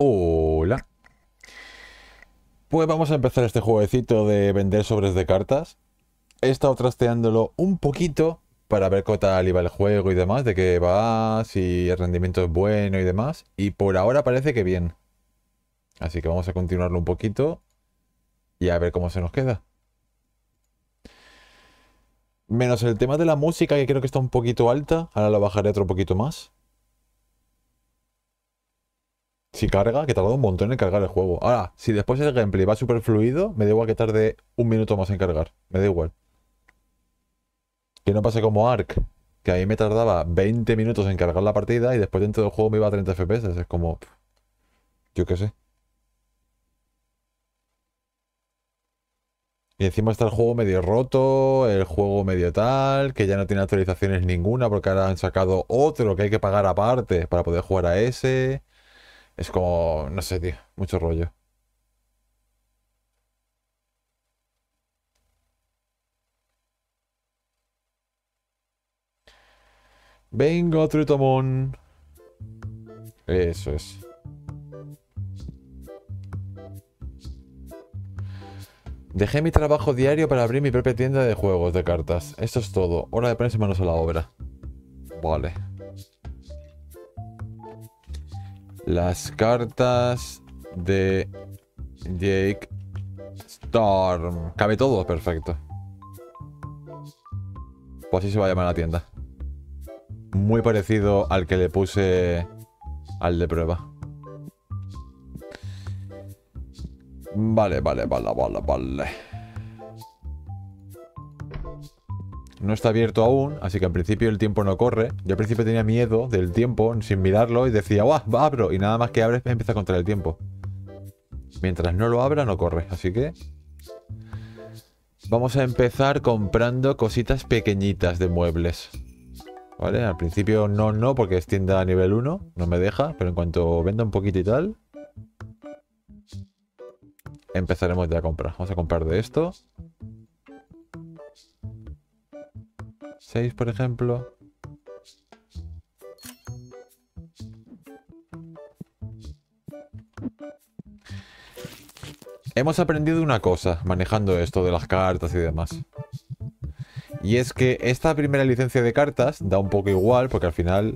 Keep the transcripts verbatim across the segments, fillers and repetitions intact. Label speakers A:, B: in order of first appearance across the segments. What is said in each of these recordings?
A: Hola. Pues vamos a empezar este jueguecito de vender sobres de cartas. He estado trasteándolo un poquito para ver qué tal iba el juego y demás, de qué va, si el rendimiento es bueno y demás. Y por ahora parece que bien. Así que vamos a continuarlo un poquito y a ver cómo se nos queda. Menos el tema de la música, que creo que está un poquito alta. Ahora lo bajaré otro poquito más. Si carga, que tarda un montón en cargar el juego. Ahora, si después el gameplay va súper fluido, me da igual que tarde un minuto más en cargar. Me da igual. Que no pase como Ark, que ahí me tardaba veinte minutos en cargar la partida y después dentro del juego me iba a treinta F P S. Es como, pff, yo qué sé. Y encima está el juego medio roto, el juego medio tal, que ya no tiene actualizaciones ninguna porque ahora han sacado otro que hay que pagar aparte para poder jugar a ese. Es como, no sé, tío, mucho rollo. Venga, Trutamón. Eso es. Dejé mi trabajo diario para abrir mi propia tienda de juegos de cartas. Esto es todo. Hora de ponerse manos a la obra. Vale. Las cartas de Jake Storm. Cabe todo, perfecto. Pues así se va a llamar la tienda. Muy parecido al que le puse al de prueba. Vale, vale, vale, vale, vale. No está abierto aún, así que en principio el tiempo no corre. Yo al principio tenía miedo del tiempo sin mirarlo y decía, ¡guau! Abro. Y nada más que abres empieza a contar el tiempo. Mientras no lo abra, no corre. Así que vamos a empezar comprando cositas pequeñitas de muebles. ¿Vale? Al principio no, no, porque es tienda a nivel uno. No me deja, pero en cuanto venda un poquito y tal, empezaremos ya a comprar. Vamos a comprar de esto. seis, por ejemplo. Hemos aprendido una cosa manejando esto de las cartas y demás. Y es que esta primera licencia de cartas da un poco igual, porque al final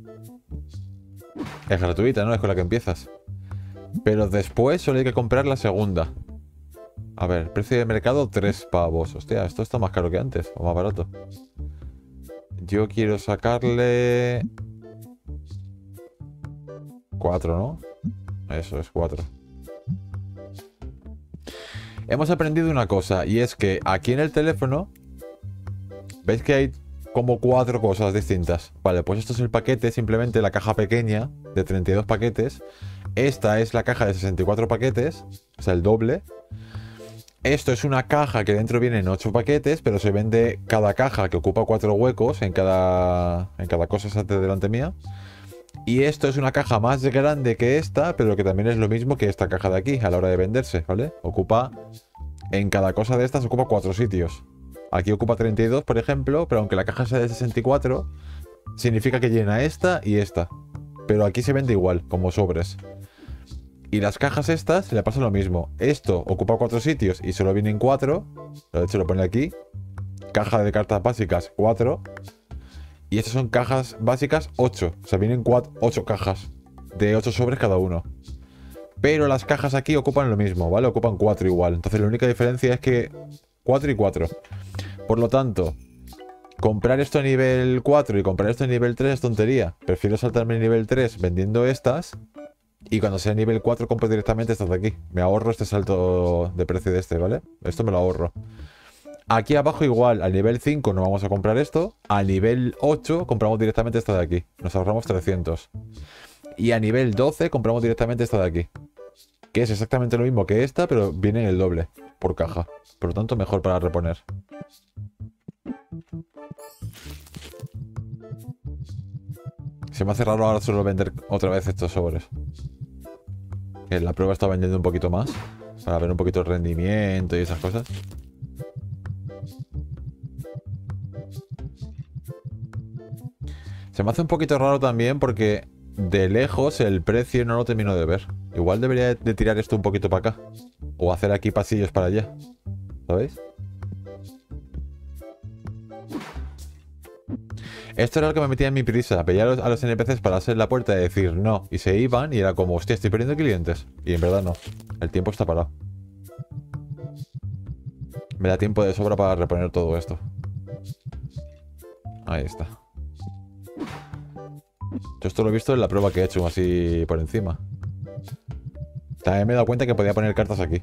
A: es gratuita, ¿no? Es con la que empiezas. Pero después solo hay que comprar la segunda. A ver, precio de mercado tres pavos. Hostia, esto está más caro que antes, o más barato. Yo quiero sacarle cuatro, ¿no? Eso es cuatro. Hemos aprendido una cosa, y es que aquí en el teléfono ¿veis que hay como cuatro cosas distintas? Vale, pues esto es el paquete, simplemente la caja pequeña de treinta y dos paquetes. Esta es la caja de sesenta y cuatro paquetes, o sea, el doble. Esto es una caja que dentro vienen ocho paquetes, pero se vende cada caja que ocupa cuatro huecos en cada, en cada cosa esa de delante mía. Y esto es una caja más grande que esta, pero que también es lo mismo que esta caja de aquí a la hora de venderse, ¿vale? Ocupa, en cada cosa de estas ocupa cuatro sitios. Aquí ocupa treinta y dos, por ejemplo, pero aunque la caja sea de sesenta y cuatro, significa que llena esta y esta. Pero aquí se vende igual, como sobres. Y las cajas estas le pasa lo mismo. Esto ocupa cuatro sitios y solo vienen cuatro. De hecho lo pone aquí. Caja de cartas básicas cuatro. Y estas son cajas básicas ocho. O sea, vienen ocho cajas. De ocho sobres cada uno. Pero las cajas aquí ocupan lo mismo, ¿vale? Ocupan cuatro igual. Entonces la única diferencia es que cuatro y cuatro. Por lo tanto, comprar esto a nivel cuatro y comprar esto a nivel tres es tontería. Prefiero saltarme el nivel tres vendiendo estas. Y cuando sea nivel cuatro compro directamente estas de aquí. Me ahorro este salto de precio de este, ¿vale? Esto me lo ahorro. Aquí abajo igual, al nivel cinco no vamos a comprar esto. A nivel ocho compramos directamente esta de aquí. Nos ahorramos trescientos. Y a nivel doce compramos directamente esta de aquí. Que es exactamente lo mismo que esta, pero viene en el doble por caja. Por lo tanto, mejor para reponer. Se me hace raro ahora solo vender otra vez estos sobres. Que en la prueba está vendiendo un poquito más. Para ver un poquito el rendimiento y esas cosas. Se me hace un poquito raro también porque de lejos el precio no lo termino de ver. Igual debería de tirar esto un poquito para acá. O hacer aquí pasillos para allá. ¿Sabéis? Esto era lo que me metía en mi prisa. Veía a los, a los N P Cs para hacer la puerta y decir no. Y se iban y era como, hostia, estoy perdiendo clientes. Y en verdad no. El tiempo está parado. Me da tiempo de sobra para reponer todo esto. Ahí está. Yo esto lo he visto en la prueba que he hecho así por encima. También me he dado cuenta que podía poner cartas aquí.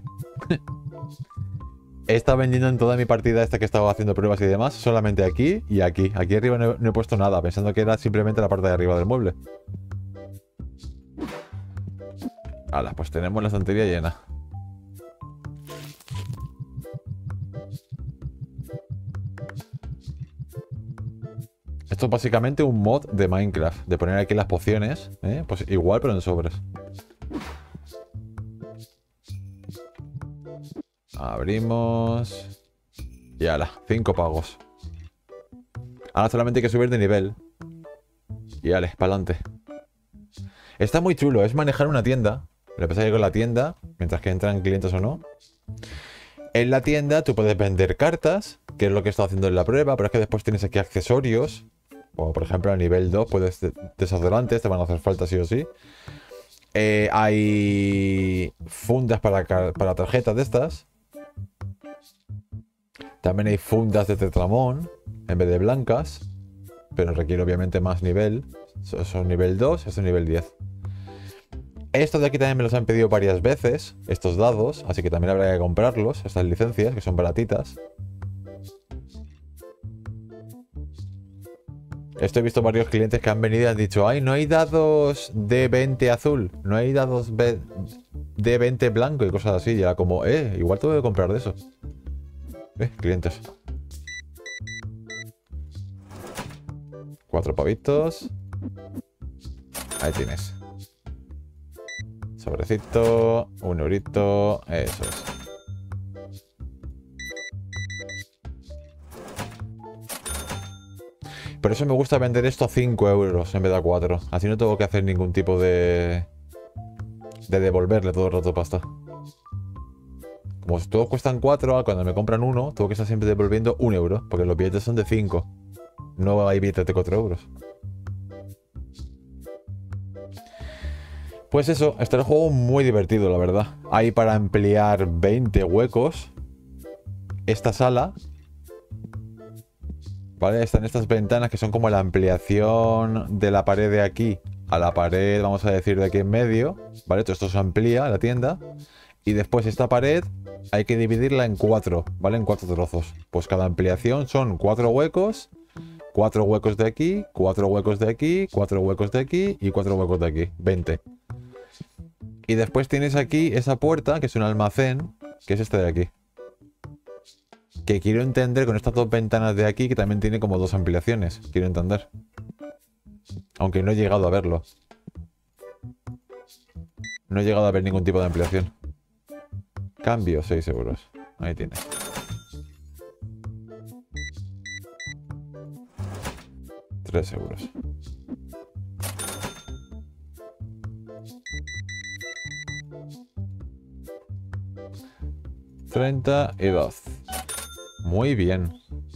A: He estado vendiendo en toda mi partida esta que estaba haciendo pruebas y demás, solamente aquí y aquí. Aquí arriba no he, no he puesto nada, pensando que era simplemente la parte de arriba del mueble. Hala, pues tenemos la estantería llena. Esto es básicamente un mod de Minecraft, de poner aquí las pociones, ¿eh? Pues igual pero en sobres. Abrimos. Y ala, cinco pagos. Ahora solamente hay que subir de nivel. Y ale, para adelante. Está muy chulo, es manejar una tienda. Lo que pasa es que con la tienda, mientras que entran clientes o no, en la tienda tú puedes vender cartas, que es lo que he estado haciendo en la prueba, pero es que después tienes aquí accesorios. Como por ejemplo a nivel dos puedes desodorantes, te van a hacer falta sí o sí. Eh, hay fundas para, para tarjetas de estas. También hay fundas de tetramón en vez de blancas, pero requiere obviamente más nivel. Eso es nivel dos, esto es nivel diez. Estos de aquí también me los han pedido varias veces, estos dados, así que también habrá que comprarlos, estas licencias, que son baratitas. Esto he visto varios clientes que han venido y han dicho, ay, no hay dados de veinte azul, no hay dados de veinte blanco y cosas así. Y era como, eh, igual tengo que comprar de esos. Eh, clientes. Cuatro pavitos. Ahí tienes. Sobrecito, un eurito, eso es. Por eso me gusta vender esto a cinco euros en vez de a cuatro. Así no tengo que hacer ningún tipo de... de devolverle todo el rato pasta. Como todos cuestan cuatro, cuando me compran uno, tengo que estar siempre devolviendo un euro. Porque los billetes son de cinco. No hay billetes de cuatro euros. Pues eso, está el juego muy divertido, la verdad. Hay para ampliar veinte huecos. Esta sala... ¿Vale? Están estas ventanas que son como la ampliación de la pared de aquí a la pared, vamos a decir, de aquí en medio. ¿Vale? Todo esto se amplía, la tienda. Y después esta pared hay que dividirla en cuatro, ¿vale? En cuatro trozos. Pues cada ampliación son cuatro huecos. Cuatro huecos de aquí, cuatro huecos de aquí, cuatro huecos de aquí y cuatro huecos de aquí. veinte. Y después tienes aquí esa puerta, que es un almacén, que es este de aquí. Que quiero entender con estas dos ventanas de aquí, que también tiene como dos ampliaciones. Quiero entender. Aunque no he llegado a verlo. No he llegado a ver ningún tipo de ampliación. Cambio, seis euros. Ahí tienes. tres euros. treinta y dos. Muy bien.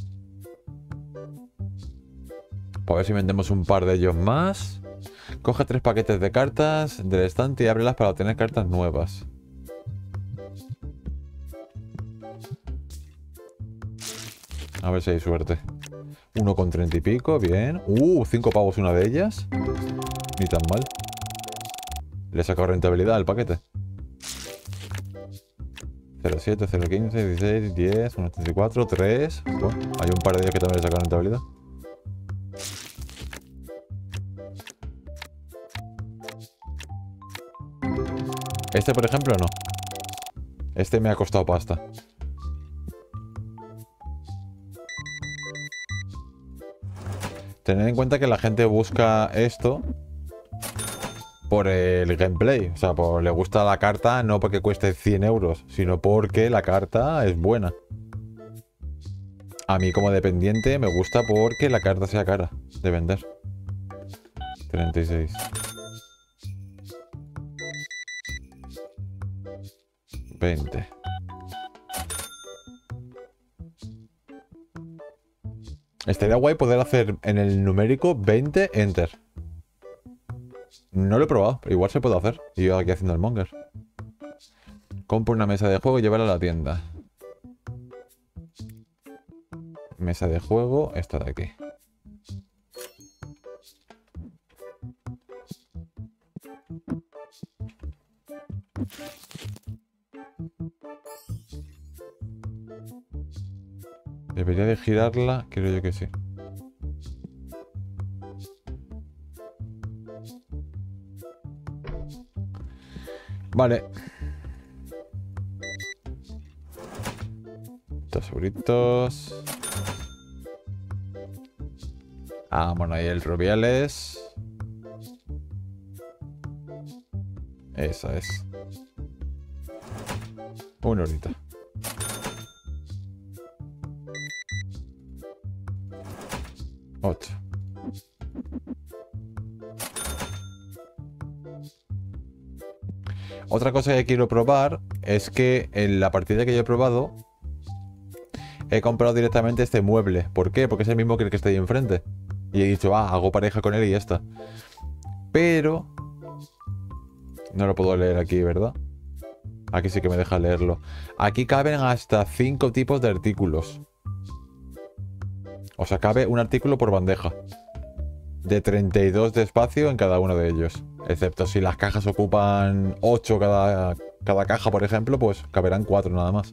A: Pues a ver si vendemos un par de ellos más. Coge tres paquetes de cartas del estante y ábrelas para obtener cartas nuevas. A ver si hay suerte. Uno con treinta y pico, bien. Uh, cinco pavos una de ellas. Ni tan mal. Le he sacado rentabilidad al paquete. cero siete, cero quince, dieciséis, diez, uno treinta y cuatro, tres. Bueno, hay un par de ellos que también le sacan rentabilidad. Este, por ejemplo, no. Este me ha costado pasta. Tened en cuenta que la gente busca esto por el gameplay. O sea, por, le gusta la carta no porque cueste cien euros, sino porque la carta es buena. A mí como dependiente me gusta porque la carta sea cara de vender. treinta y seis. veinte. Estaría guay poder hacer en el numérico veinte enter. No lo he probado, pero igual se puede hacer. Y yo aquí haciendo el monger. Compro una mesa de juego y llevarla a la tienda. Mesa de juego, esta de aquí. Debería de girarla, creo yo que sí. Vale. Dos euritos. Ah, bueno, ahí el Rubiales. Esa es. Una horita. Ocho. Otra cosa que quiero probar es que en la partida que yo he probado he comprado directamente este mueble. ¿Por qué? Porque es el mismo que el que está ahí enfrente. Y he dicho, ah, hago pareja con él y ya está. Pero no lo puedo leer aquí, ¿verdad? Aquí sí que me deja leerlo. Aquí caben hasta cinco tipos de artículos. O sea, cabe un artículo por bandeja. De treinta y dos de espacio en cada uno de ellos. Excepto si las cajas ocupan ocho cada, cada caja, por ejemplo, pues caberán cuatro nada más.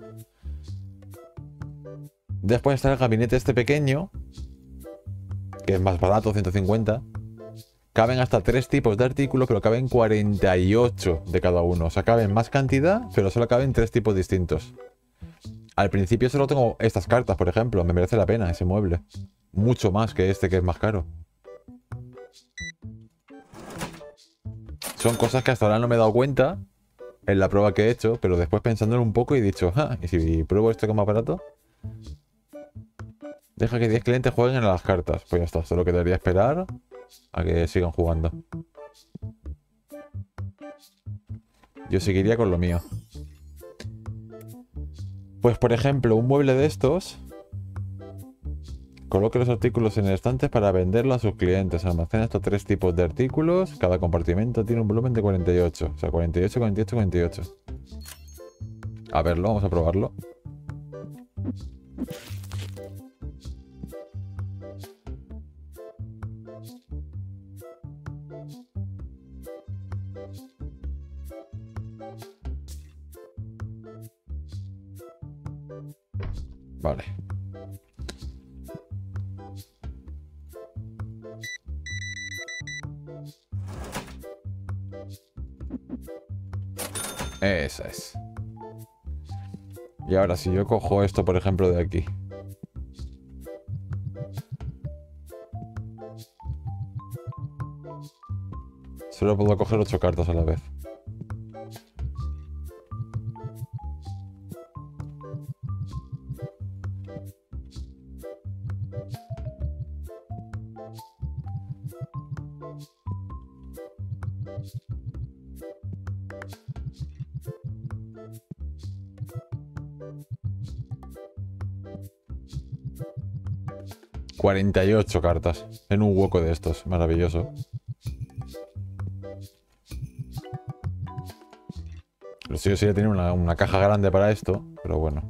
A: Después está el gabinete este pequeño, que es más barato, ciento cincuenta. Caben hasta tres tipos de artículos, pero caben cuarenta y ocho de cada uno. O sea, caben más cantidad, pero solo caben tres tipos distintos. Al principio solo tengo estas cartas, por ejemplo. Me merece la pena ese mueble. Mucho más que este, que es más caro. Son cosas que hasta ahora no me he dado cuenta en la prueba que he hecho, pero después pensándolo un poco he dicho, ah, ¿y si pruebo esto como aparato? Deja que diez clientes jueguen a las cartas. Pues ya está, solo quedaría esperar a que sigan jugando. Yo seguiría con lo mío. Pues por ejemplo, un mueble de estos. Coloque los artículos en el estante para venderlo a sus clientes. Almacena estos tres tipos de artículos. Cada compartimento tiene un volumen de cuarenta y ocho. O sea, cuarenta y ocho, cuarenta y ocho, cuarenta y ocho. A verlo, vamos a probarlo. Vale. Esa es. Y ahora si yo cojo esto, por ejemplo, de aquí. Solo puedo coger ocho cartas a la vez. cuarenta y ocho cartas en un hueco de estos. Maravilloso. Pero sí, yo sí tenía una, una caja grande para esto, pero bueno.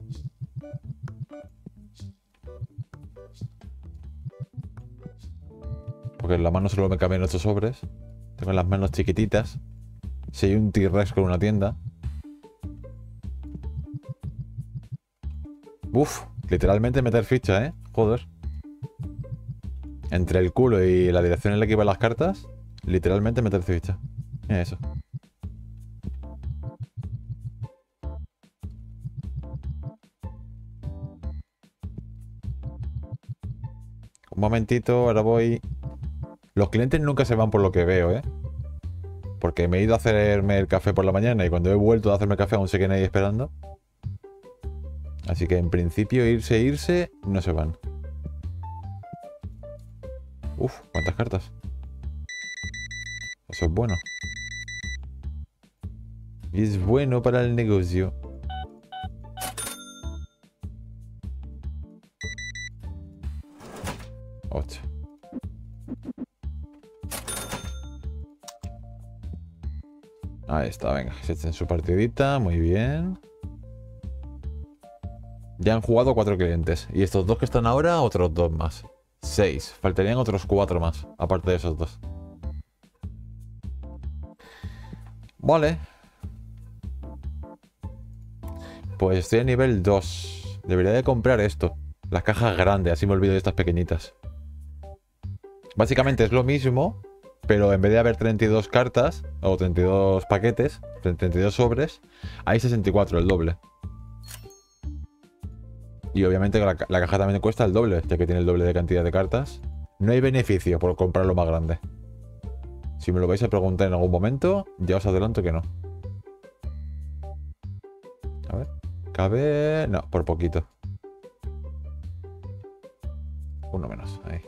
A: Porque en la mano solo me caben ocho sobres. Tengo las manos chiquititas. Si hay un T-Rex con una tienda. Uf, literalmente meter ficha, ¿eh? Joder. Entre el culo y la dirección en la que iban las cartas, literalmente meter ficha. Mira eso. Un momentito, ahora voy. Los clientes nunca se van por lo que veo, ¿eh? Porque me he ido a hacerme el café por la mañana y cuando he vuelto a hacerme el café aún se quedan ahí esperando. Así que en principio irse, irse, no se van. Uf, ¿cuántas cartas? Eso es bueno. Y es bueno para el negocio. ocho. Ahí está, venga. Se echen su partidita. Muy bien. Ya han jugado cuatro clientes. Y estos dos que están ahora, otros dos más. Seis. Faltarían otros cuatro más. Aparte de esos dos. Vale. Pues estoy a nivel dos. Debería de comprar esto. Las cajas grandes. Así me olvido de estas pequeñitas. Básicamente es lo mismo. Pero en vez de haber treinta y dos cartas. O treinta y dos paquetes. treinta y dos sobres. Hay sesenta y cuatro, el doble. Y obviamente la, la caja también cuesta el doble, ya que tiene el doble de cantidad de cartas. No hay beneficio por comprarlo más grande. Si me lo vais a preguntar en algún momento, ya os adelanto que no. A ver. Cabe... No, por poquito. Uno menos, ahí.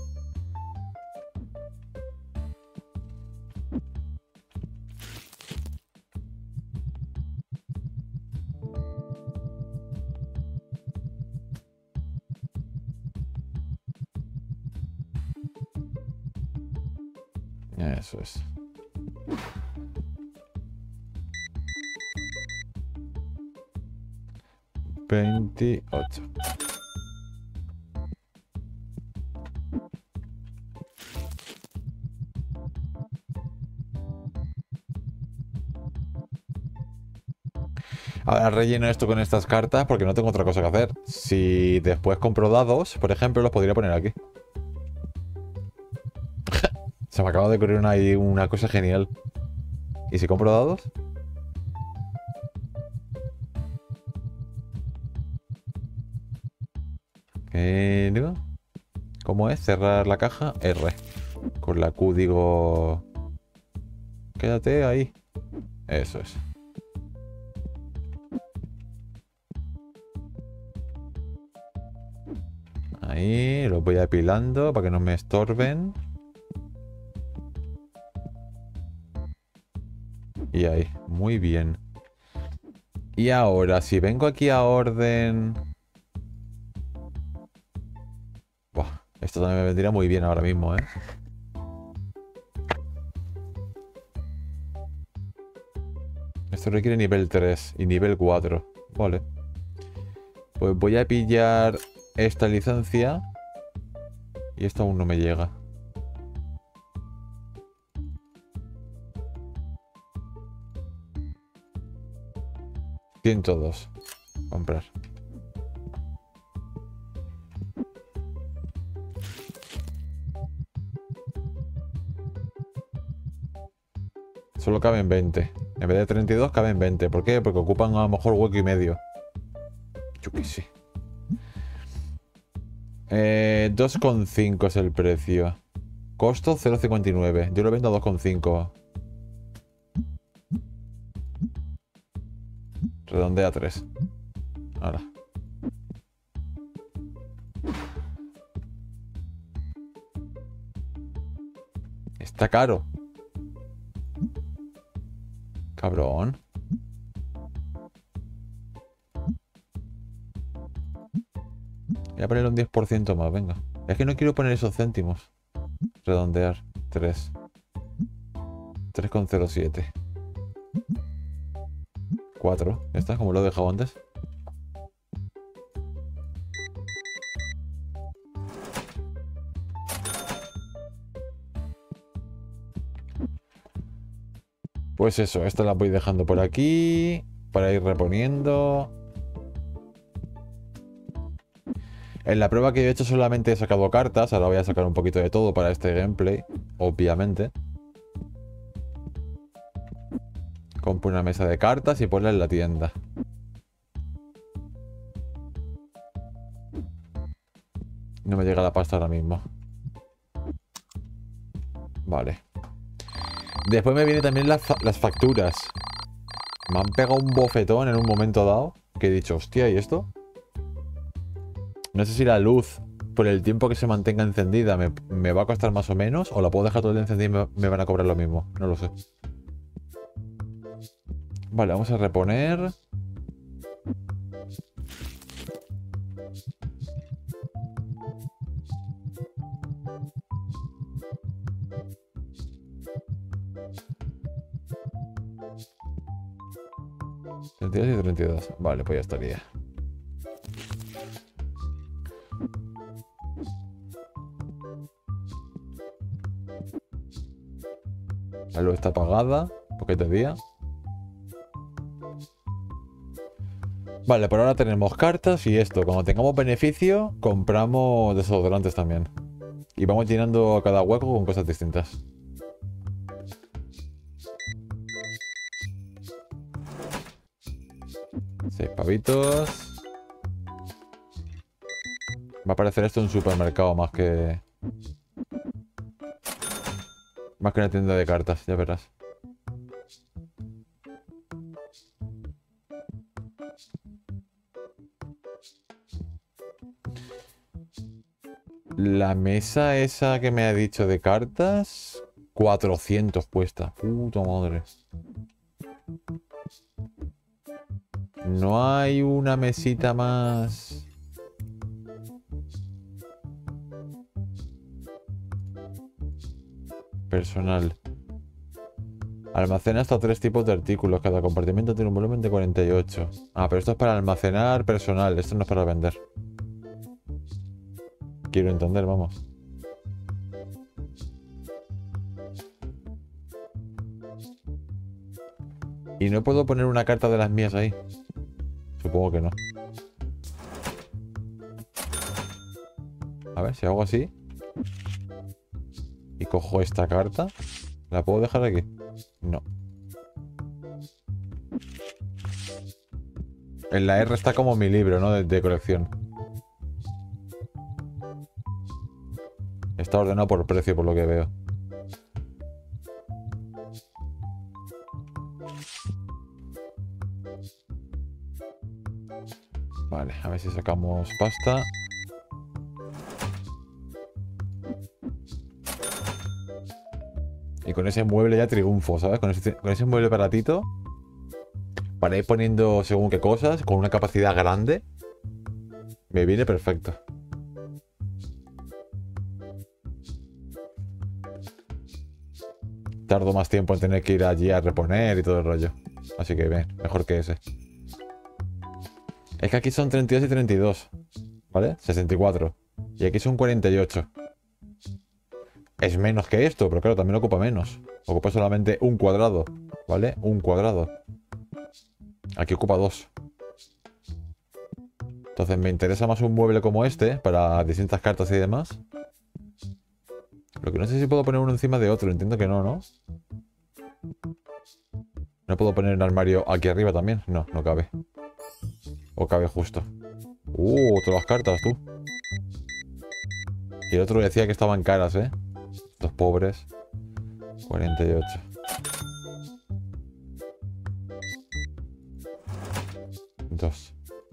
A: Eso es. veintiocho. Ahora relleno esto con estas cartas porque no tengo otra cosa que hacer. Si después compro dados, por ejemplo, los podría poner aquí. Se me acaba de ocurrir una, una cosa genial. ¿Y si compro dados? Eh, ¿no? ¿Cómo es? Cerrar la caja. R. Con la Q digo... Quédate ahí. Eso es. Ahí. Los voy apilando para que no me estorben. Y ahí. Muy bien. Y ahora, si vengo aquí a orden... Buah, esto también me vendría muy bien ahora mismo, ¿eh? Esto requiere nivel tres y nivel cuatro. Vale. Pues voy a pillar esta licencia. Y esto aún no me llega. ciento dos. Comprar. Solo caben veinte. En vez de treinta y dos caben veinte. ¿Por qué? Porque ocupan a lo mejor hueco y medio. Yo qué sé. Eh, dos coma cinco es el precio. Costo cero coma cincuenta y nueve. Yo lo vendo a dos coma cinco. Redondea a tres. Ahora. Está caro. Cabrón. Voy a ponerle un diez por ciento más, venga. Es que no quiero poner esos céntimos. Redondear. tres. tres coma cero siete. cuatro. Ya está, como lo he dejado antes. Pues eso, estas las voy dejando por aquí para ir reponiendo. En la prueba que he hecho solamente he sacado cartas. Ahora voy a sacar un poquito de todo para este gameplay, obviamente. Compro una mesa de cartas y ponla en la tienda. No me llega la pasta ahora mismo. Vale. Después me vienen también las, fa las facturas. Me han pegado un bofetón en un momento dado. Que he dicho, hostia, ¿y esto? No sé si la luz, por el tiempo que se mantenga encendida, me, me va a costar más o menos. O la puedo dejar todo el día encendida y me, me van a cobrar lo mismo. No lo sé. Vale, vamos a reponer. treinta y dos y treinta y dos. Vale, pues ya estaría. La luz está apagada. Porque es de día. Vale, por ahora tenemos cartas y esto. Cuando tengamos beneficio, compramos desodorantes también. Y vamos llenando cada hueco con cosas distintas. Seis pavitos. Va a parecer esto un supermercado más que... Más que una tienda de cartas, ya verás. La mesa esa que me ha dicho de cartas... cuatrocientos cuesta. Puta madre. No hay una mesita más... personal. Almacena hasta tres tipos de artículos. Cada compartimento tiene un volumen de cuarenta y ocho. Ah, pero esto es para almacenar personal. Esto no es para vender. Quiero entender, vamos. Y no puedo poner una carta de las mías ahí. Supongo que no. A ver, si hago así y cojo esta carta, ¿la puedo dejar aquí? No. En la R está como mi libro, ¿no? De, de colección. Está ordenado por precio, por lo que veo. Vale, a ver si sacamos pasta. Y con ese mueble ya triunfo, ¿sabes? Con ese, con ese mueble baratito, para ir poniendo según qué cosas, con una capacidad grande, me viene perfecto. Tardo más tiempo en tener que ir allí a reponer y todo el rollo. Así que bien, mejor que ese. Es que aquí son treinta y dos y treinta y dos, ¿vale? sesenta y cuatro. Y aquí son cuarenta y ocho. Es menos que esto, pero claro, también ocupa menos. Ocupa solamente un cuadrado, ¿vale? Un cuadrado. Aquí ocupa dos. Entonces me interesa más un mueble como este, para distintas cartas y demás. Lo que no sé si puedo poner uno encima de otro, entiendo que no, ¿no? ¿No puedo poner un armario aquí arriba también? No, no cabe. O cabe justo. Uh, todas las cartas, tú. Y el otro decía que estaban caras, ¿eh? Estos pobres. cuarenta y ocho. Dos.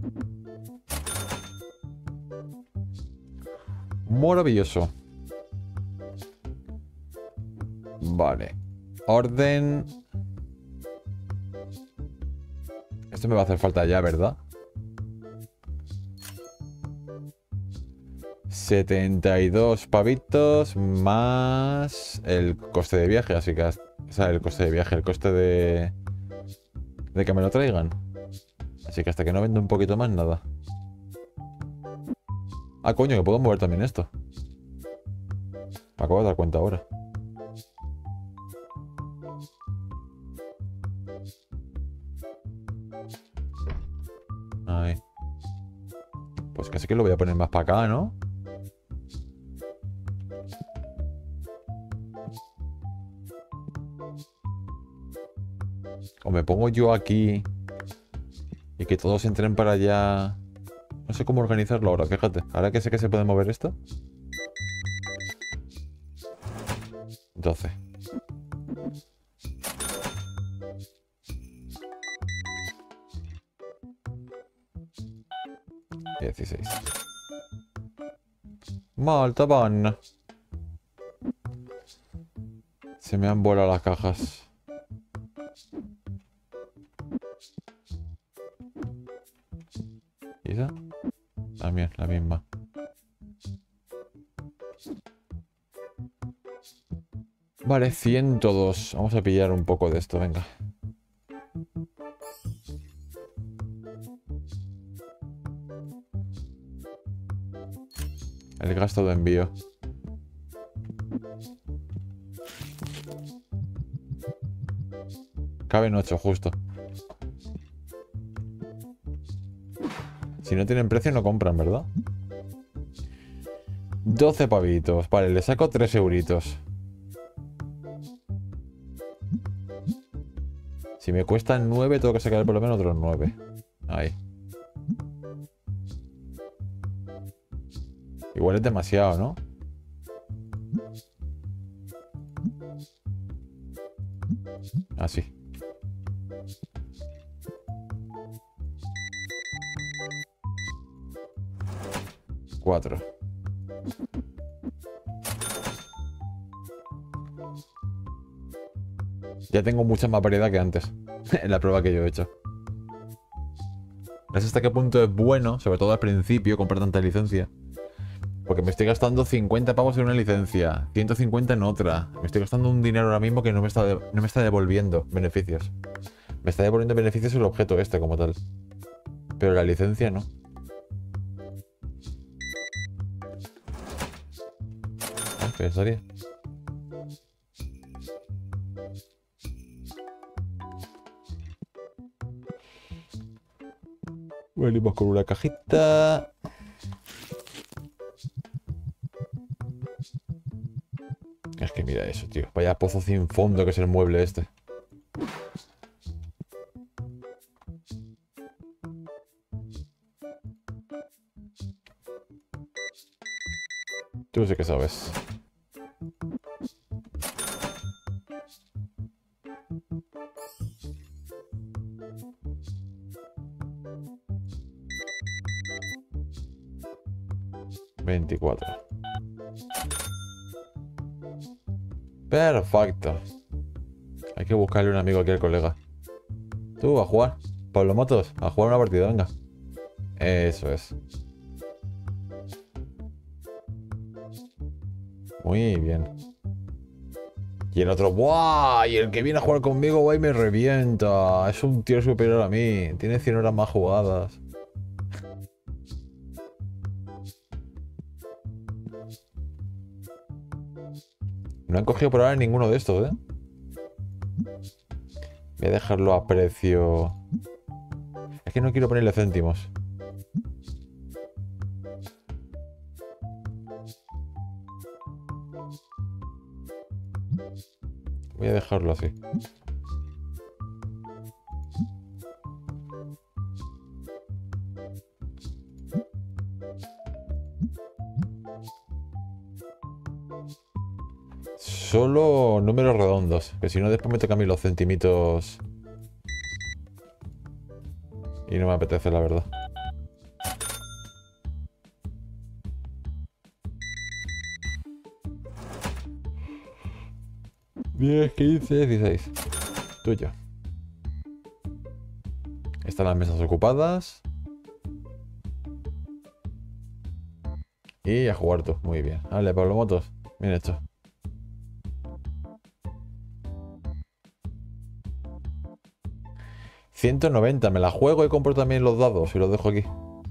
A: Maravilloso. Vale. Orden. Esto me va a hacer falta ya, ¿verdad? setenta y dos pavitos más el coste de viaje, así que... O sea, el coste de viaje, el coste de... de que me lo traigan. Así que hasta que no venda un poquito más, nada. Ah, coño, que puedo mover también esto. Me acabo de dar cuenta ahora. Ahí. Pues casi que lo voy a poner más para acá, ¿no? O me pongo yo aquí y que todos entren para allá. No sé cómo organizarlo ahora, fíjate. Ahora que sé que se puede mover esto. doce. dieciséis. Malta van. Se me han volado las cajas. ¿Y esa? También, la misma. Vale, ciento dos. Vamos a pillar un poco de esto, venga. El gasto de envío. Caben ocho justo. Si no tienen precio no compran, ¿verdad? doce pavitos. Vale, le saco tres euritos. Si me cuestan nueve, tengo que sacar por lo menos otros nueve. Ahí. Igual es demasiado, ¿no? Así. Cuatro. Ya tengo mucha más variedad que antes. En la prueba que yo he hecho. No sé hasta qué punto es bueno, sobre todo al principio, comprar tanta licencia. Porque me estoy gastando cincuenta pavos en una licencia, ciento cincuenta en otra. Me estoy gastando un dinero ahora mismo que no me está, de, no me está devolviendo beneficios. Me está devolviendo beneficios el objeto este como tal. Pero la licencia no. Ah, pensaría. Venimos con una cajita. Es que mira eso, tío. Vaya pozo sin fondo que es el mueble este. Tú sí que sabes. veinticuatro. Perfecto. Hay que buscarle un amigo aquí al colega. Tú, a jugar. Pablo Motos, a jugar una partida, venga. Eso es. Muy bien. Y el otro, ¡buah! Y el que viene a jugar conmigo, va y me revienta. Es un tío superior a mí. Tiene cien horas más jugadas. No han cogido por ahora ninguno de estos, ¿eh? Voy a dejarlo a precio... Es que no quiero ponerle céntimos. Voy a dejarlo así. Solo números redondos, que si no después me tocan a mí los centimitos. Y no me apetece, la verdad. diez, quince, dieciséis. Tuyo. Están las mesas ocupadas. Y a jugar tú. Muy bien. Vale, Pablo Motos. Bien hecho. ciento noventa. Me la juego y compro también los dados y los dejo aquí.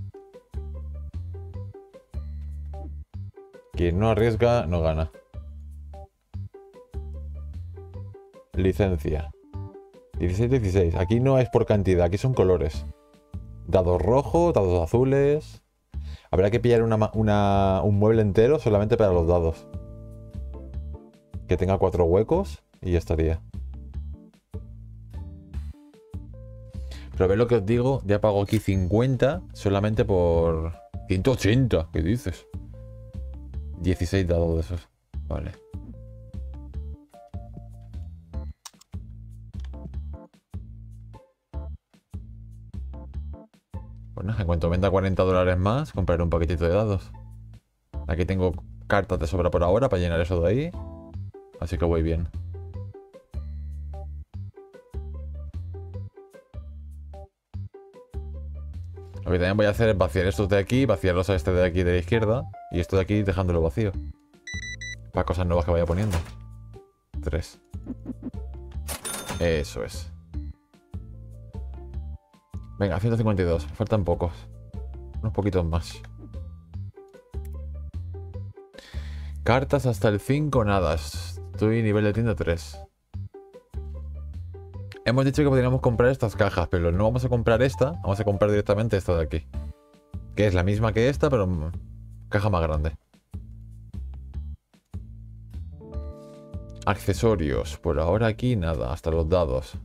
A: Quien no arriesga, no gana. Licencia. dieciséis, dieciséis. Aquí no es por cantidad, aquí son colores. Dados rojos, dados azules. Habrá que pillar una, una, un mueble entero solamente para los dados. Que tenga cuatro huecos y ya estaría. Pero ve lo que os digo, ya pago aquí cincuenta solamente por ciento ochenta. ¿Qué dices? dieciséis dados de esos. Vale. Bueno, en cuanto venda cuarenta dólares más, compraré un paquetito de dados. Aquí tengo cartas de sobra por ahora para llenar eso de ahí. Así que voy bien. Lo que también voy a hacer es vaciar estos de aquí, vaciarlos a este de aquí de la izquierda. Y esto de aquí dejándolo vacío. Para cosas nuevas que vaya poniendo. Tres. Eso es. Venga, ciento cincuenta y dos. Faltan pocos. Unos poquitos más. Cartas hasta el cinco, nada. Estoy nivel de tienda tres. Hemos dicho que podríamos comprar estas cajas, pero no vamos a comprar esta. Vamos a comprar directamente esta de aquí. Que es la misma que esta, pero caja más grande. Accesorios. Por ahora aquí nada. Hasta los dados.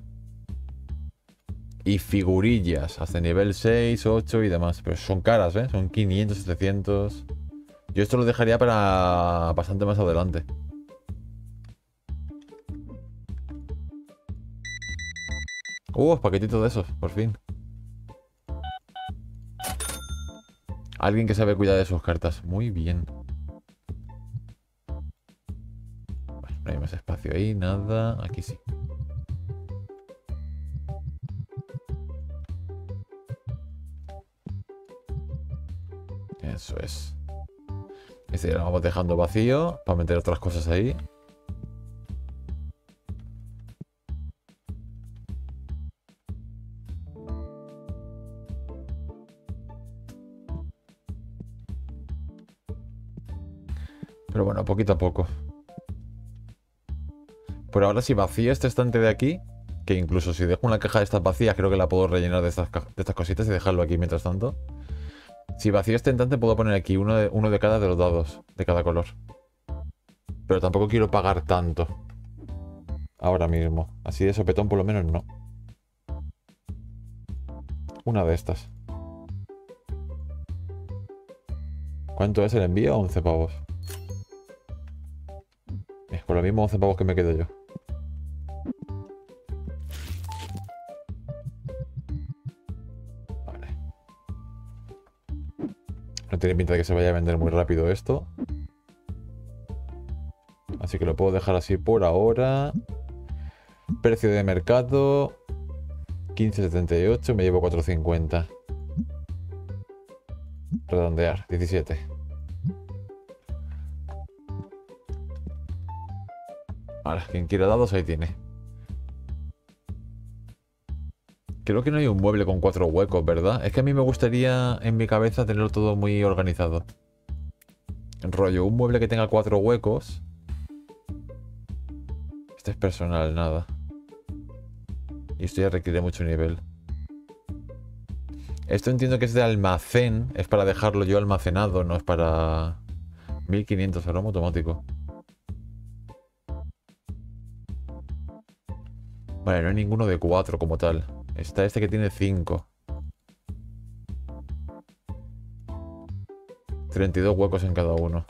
A: Y figurillas. Hasta nivel seis, ocho y demás. Pero son caras, ¿eh? Son quinientos, setecientos. Yo esto lo dejaría para bastante más adelante. Uh, paquetitos de esos, por fin. Alguien que sabe cuidar de sus cartas. Muy bien. Vale, no hay más espacio ahí, nada. Aquí sí. Eso es. Este ya lo vamos dejando vacío para meter otras cosas ahí. Pero bueno, poquito a poco. Por ahora si vacío este estante de aquí, que incluso si dejo una caja de estas vacías, creo que la puedo rellenar de estas, de estas cositas y dejarlo aquí mientras tanto. Si vacío este estante puedo poner aquí uno de, uno de cada de los dados, de cada color. Pero tampoco quiero pagar tanto. Ahora mismo. Así de sopetón por lo menos no. Una de estas. ¿Cuánto es el envío? once pavos. Eh, con lo mismo once pavos que me quedo yo. Vale. No tiene pinta de que se vaya a vender muy rápido esto. Así que lo puedo dejar así por ahora. Precio de mercado quince setenta y ocho, me llevo cuatro cincuenta. Redondear, diecisiete. Ahora, quien quiera dados ahí tiene. Creo que no hay un mueble con cuatro huecos, ¿verdad? Es que a mí me gustaría en mi cabeza tenerlo todo muy organizado. En rollo, un mueble que tenga cuatro huecos. Este es personal, nada. Y esto ya requiere mucho nivel. Esto entiendo que es de almacén. Es para dejarlo yo almacenado, no es para... mil quinientos aroma automático. Vale, no hay ninguno de cuatro como tal. Está este que tiene cinco. treinta y dos huecos en cada uno.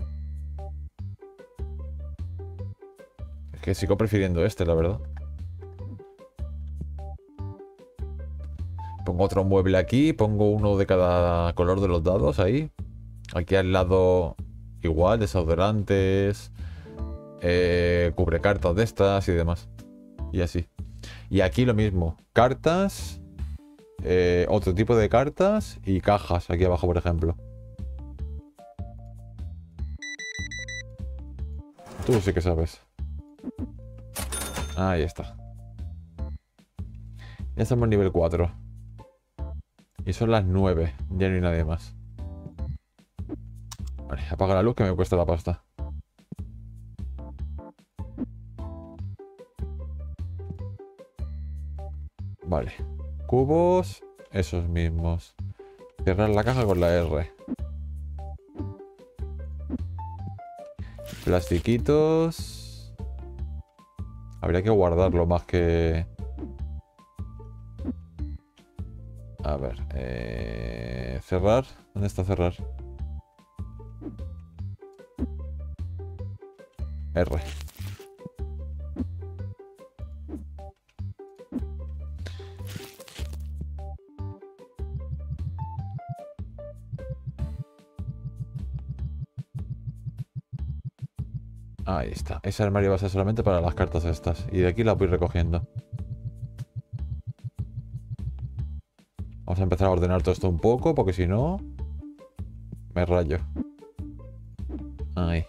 A: Es que sigo prefiriendo este, la verdad. Pongo otro mueble aquí. Pongo uno de cada color de los dados ahí. Aquí al lado igual, desodorantes. Eh, cubrecartas de estas y demás. Y así. Y aquí lo mismo. Cartas. Eh, otro tipo de cartas. Y cajas aquí abajo, por ejemplo. Tú sí que sabes. Ahí está. Ya estamos en nivel cuatro. Y son las nueve. Ya no hay nadie más. Vale, apaga la luz que me cuesta la pasta. Vale. Cubos. Esos mismos. Cerrar la caja con la R. Plastiquitos. Habría que guardarlo más que... A ver. Eh... Cerrar. ¿Dónde está cerrar? R. Ahí está. Ese armario va a ser solamente para las cartas estas. Y de aquí las voy recogiendo. Vamos a empezar a ordenar todo esto un poco, porque si no... me rayo. Ahí.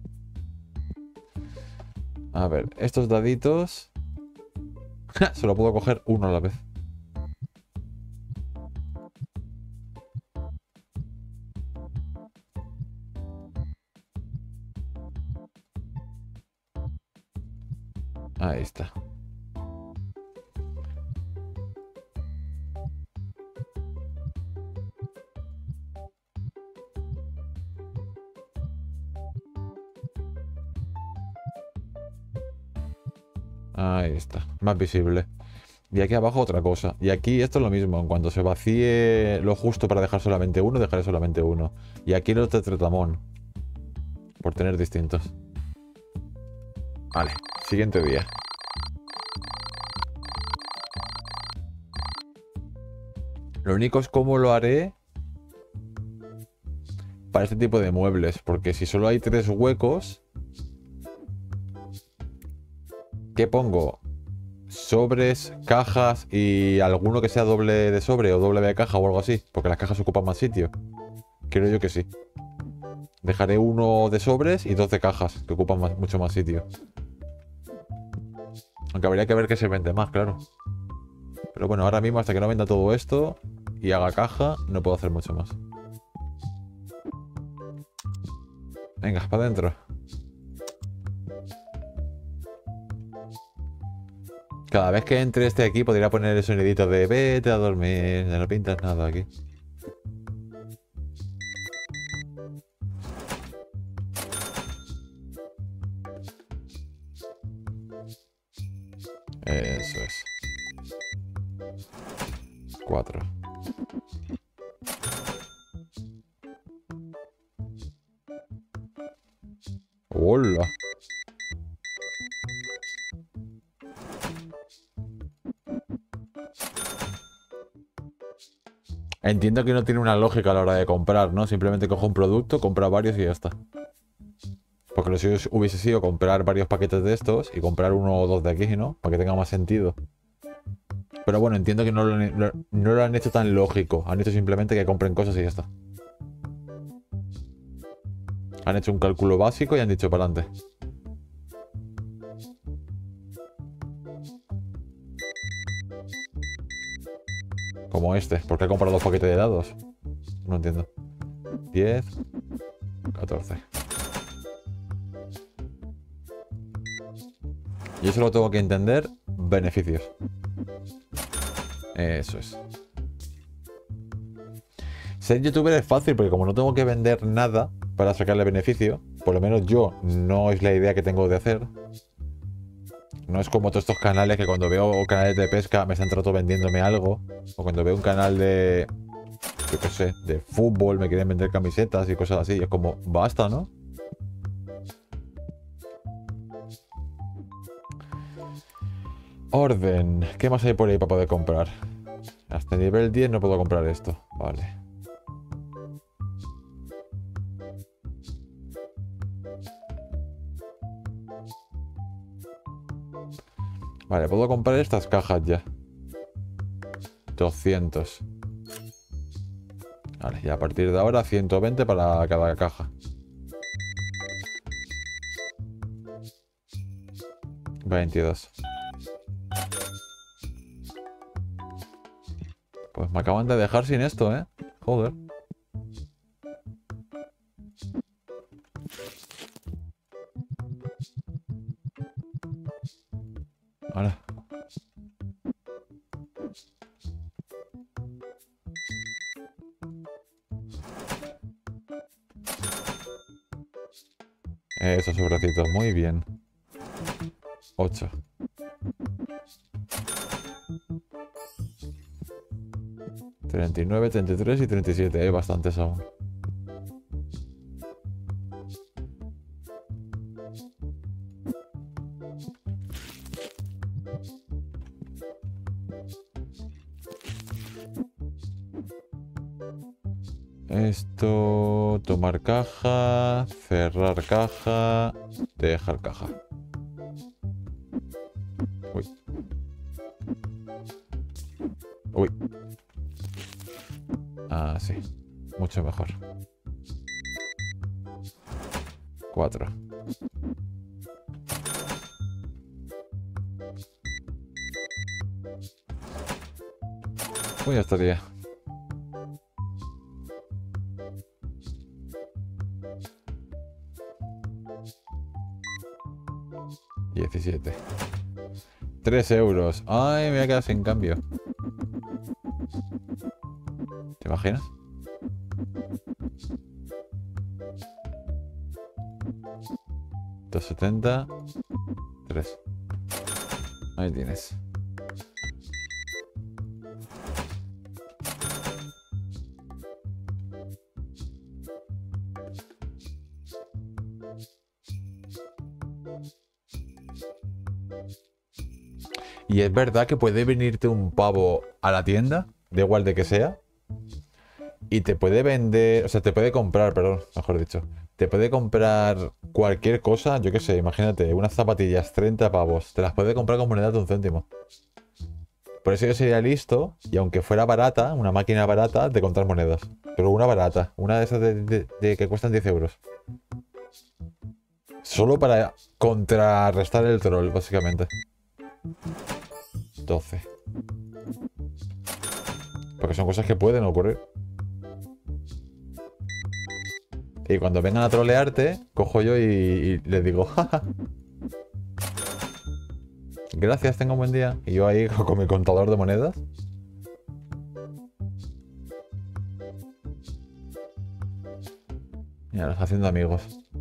A: A ver, estos daditos... solo puedo coger uno a la vez. Ahí está. Ahí está, más visible. Y aquí abajo otra cosa. Y aquí esto es lo mismo. En cuanto se vacíe lo justo para dejar solamente uno, dejaré solamente uno. Y aquí los tetramón. Por tener distintos. Vale, siguiente día. Lo único es cómo lo haré para este tipo de muebles. Porque si solo hay tres huecos... ¿qué pongo? Sobres, cajas y alguno que sea doble de sobre o doble de caja o algo así. Porque las cajas ocupan más sitio. Creo yo que sí. Dejaré uno de sobres y dos de cajas, que ocupan más, mucho más sitio. Aunque habría que ver qué se vende más, claro. Pero bueno, ahora mismo hasta que no venda todo esto y haga caja, no puedo hacer mucho más. Venga, para adentro. Cada vez que entre este aquí podría poner el sonidito de vete a dormir, ya no pintas nada aquí. Eso es. Cuatro. ¡Hola! Entiendo que no tiene una lógica a la hora de comprar, ¿no? Simplemente cojo un producto, compra varios y ya está. Porque lo suyo hubiese sido comprar varios paquetes de estos y comprar uno o dos de aquí, ¿no? Para que tenga más sentido. Pero bueno, entiendo que no lo, no, no lo han hecho tan lógico. Han hecho simplemente que compren cosas y ya está. Han hecho un cálculo básico y han dicho para adelante. Como este. ¿Por qué he comprado dos paquetes de dados? No entiendo. diez. catorce. Yo solo tengo que entender beneficios. Eso es. Ser youtuber es fácil porque como no tengo que vender nada para sacarle beneficio, por lo menos yo no es la idea que tengo de hacer. No es como todos estos canales que cuando veo canales de pesca me están tratando vendiéndome algo. O cuando veo un canal de, yo qué sé, de fútbol me quieren vender camisetas y cosas así. Es como, basta, ¿no? Orden. ¿Qué más hay por ahí para poder comprar? Hasta nivel diez no puedo comprar esto. Vale. Vale, puedo comprar estas cajas ya. doscientos. Vale, y a partir de ahora ciento veinte para cada caja. veintidós. Pues me acaban de dejar sin esto, ¿eh? Joder. Ahora. Esos sobrecitos, muy bien. ocho. treinta y nueve, treinta y tres y treinta y siete. Hay bastantes aún. Esto... tomar caja, cerrar caja, dejar caja. Uy. Uy. Ah, sí. Mucho mejor. Cuatro. Pues ya estaría. diecisiete. tres euros. Ay, me voy a quedar sin cambio. ¿Te imaginas? doscientos setenta. tres. Ahí tienes. Y es verdad que puede venirte un pavo a la tienda, da igual de que sea, y te puede vender, o sea, te puede comprar, perdón, mejor dicho, te puede comprar cualquier cosa, yo qué sé, imagínate, unas zapatillas, treinta pavos, te las puede comprar con monedas de un céntimo. Por eso yo sería listo, y aunque fuera barata, una máquina barata, de contar monedas. Pero una barata, una de esas de, de- de que cuestan diez euros. Solo para contrarrestar el troll, básicamente. doce. Porque son cosas que pueden ocurrir. Y cuando vengan a trolearte, cojo yo y, y les digo, jaja. Gracias, tenga un buen día. Y yo ahí con mi contador de monedas. Mira, los haciendo amigos.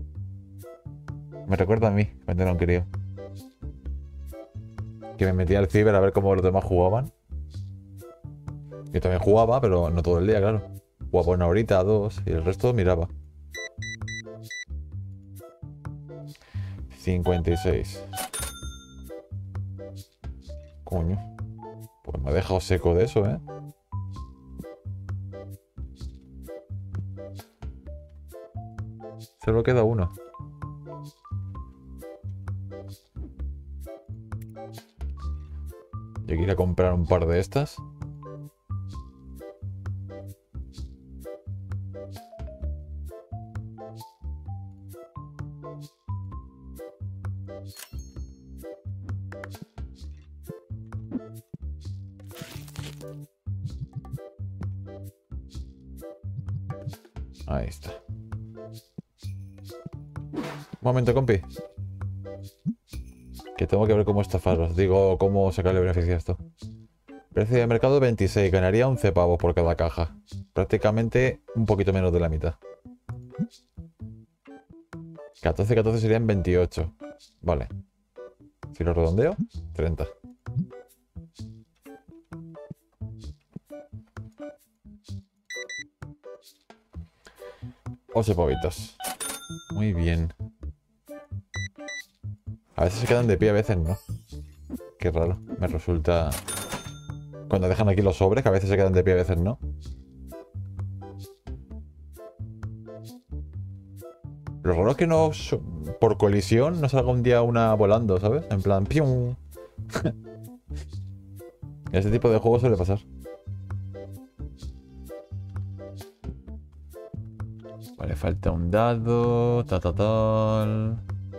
A: Me recuerda a mí, cuando era un crío. Que me metía al ciber a ver cómo los demás jugaban. Yo también jugaba, pero no todo el día, claro. Jugaba una horita, dos, y el resto miraba. cincuenta y seis. Coño. Pues me ha dejado seco de eso, ¿eh? Solo queda uno. Yo quiero comprar un par de estas. Ahí está. Un momento, compi. Que tengo que ver cómo estafarlos. Digo, cómo sacarle beneficio a esto. Precio de mercado veintiséis. Ganaría once pavos por cada caja. Prácticamente un poquito menos de la mitad. catorce, catorce serían veintiocho. Vale. Si lo redondeo, treinta. ocho pavitos. Muy bien. A veces se quedan de pie, a veces no. Qué raro. Me resulta... Cuando dejan aquí los sobres, que a veces se quedan de pie, a veces no. Lo raro es que no... Por colisión no salga un día una volando, ¿sabes? En plan... ¡Pium! Ese tipo de juegos suele pasar. Vale, falta un dado... Ta, ta, tal...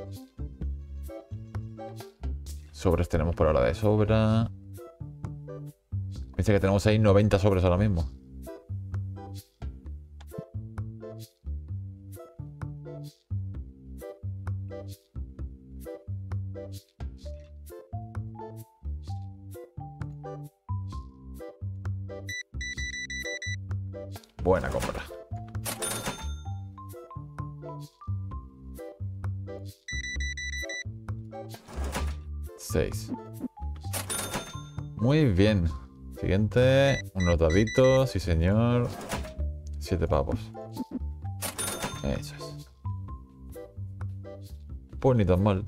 A: Sobres tenemos por ahora de sobra. Dice que tenemos ahí noventa sobres ahora mismo. Buena compra. seis. Muy bien. Siguiente. Unos daditos, sí señor. siete pavos. Eso es. Pues ni tan mal.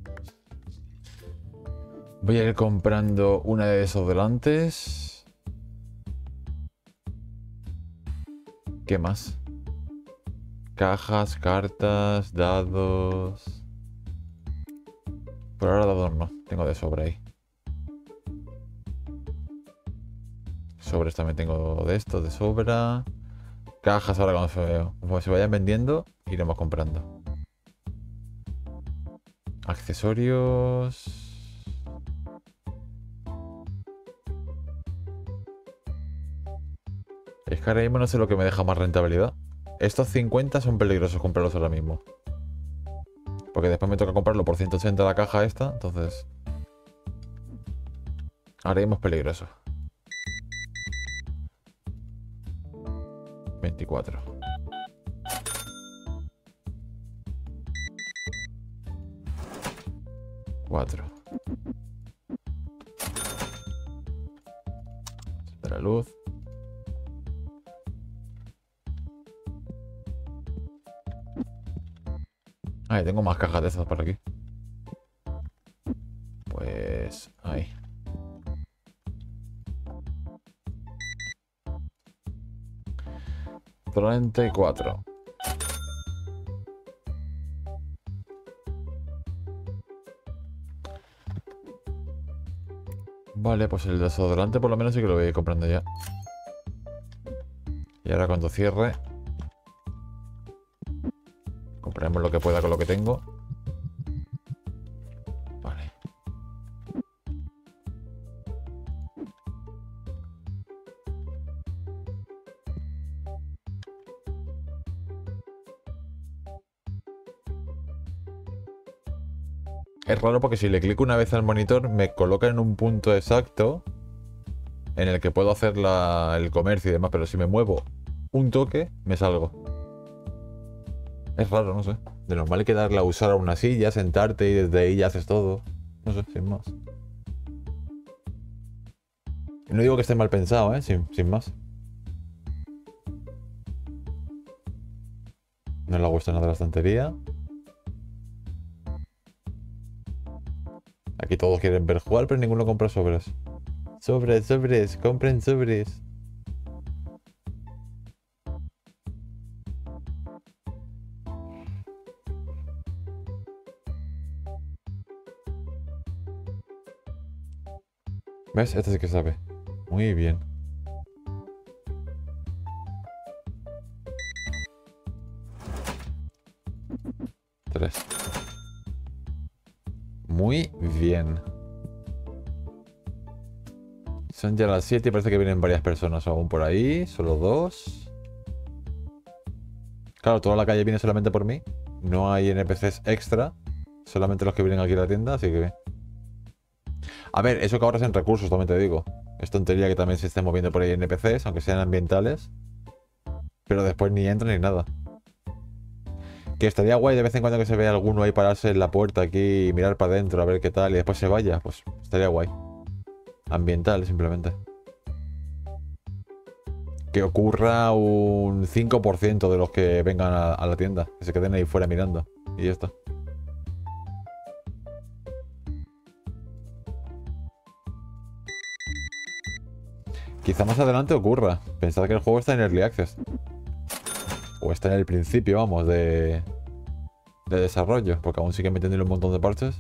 A: Voy a ir comprando una de desodorantes. ¿Qué más? Cajas, cartas, dados. Por ahora dados no. Tengo de sobra ahí. sobres también tengo de esto, de sobra. Cajas ahora cuando se, como se vayan vendiendo, iremos comprando. Accesorios. Es que ahora mismo no sé lo que me deja más rentabilidad. Estos cincuenta son peligrosos comprarlos ahora mismo. Porque después me toca comprarlo por ciento ochenta la caja esta, entonces... Ahora mismo es peligroso. veinticuatro. cuatro. De la luz. Ahí tengo más cajas de esas por aquí. Pues... ahí. treinta y cuatro. Vale, pues el desodorante por lo menos sí que lo voy a ir comprando ya. Y ahora cuando cierre... compraremos lo que pueda con lo que tengo. Vale. Es raro porque si le clico una vez al monitor me coloca en un punto exacto en el que puedo hacer la, el comercio y demás, pero si me muevo un toque, me salgo. Es raro, no sé. De normal hay que darle a usar a una silla, sentarte y desde ahí ya haces todo. No sé, sin más. No digo que esté mal pensado, ¿eh? Sin, sin más. No le gusta nada la estantería. Aquí todos quieren ver jugar, pero ninguno compra sobres. Sobres, sobres, compren sobres. ¿Ves? Este sí que sabe. Muy bien. Tres. Muy bien. Son ya las siete y parece que vienen varias personas aún por ahí. Solo dos. Claro, toda la calle viene solamente por mí. No hay N P Cs extra. Solamente los que vienen aquí a la tienda, así que... A ver, eso que ahora es en recursos, también te digo. Es tontería que también se estén moviendo por ahí N P Cs, aunque sean ambientales. Pero después ni entran ni nada. Que estaría guay de vez en cuando que se vea alguno ahí pararse en la puerta aquí y mirar para adentro a ver qué tal y después se vaya. Pues estaría guay. Ambiental, simplemente. Que ocurra un cinco por ciento de los que vengan a, a la tienda. Que se queden ahí fuera mirando. Y ya está. Quizá más adelante ocurra. Pensad que el juego está en Early Access. O está en el principio, vamos, de, de desarrollo. Porque aún sigue metiendo un montón de parches.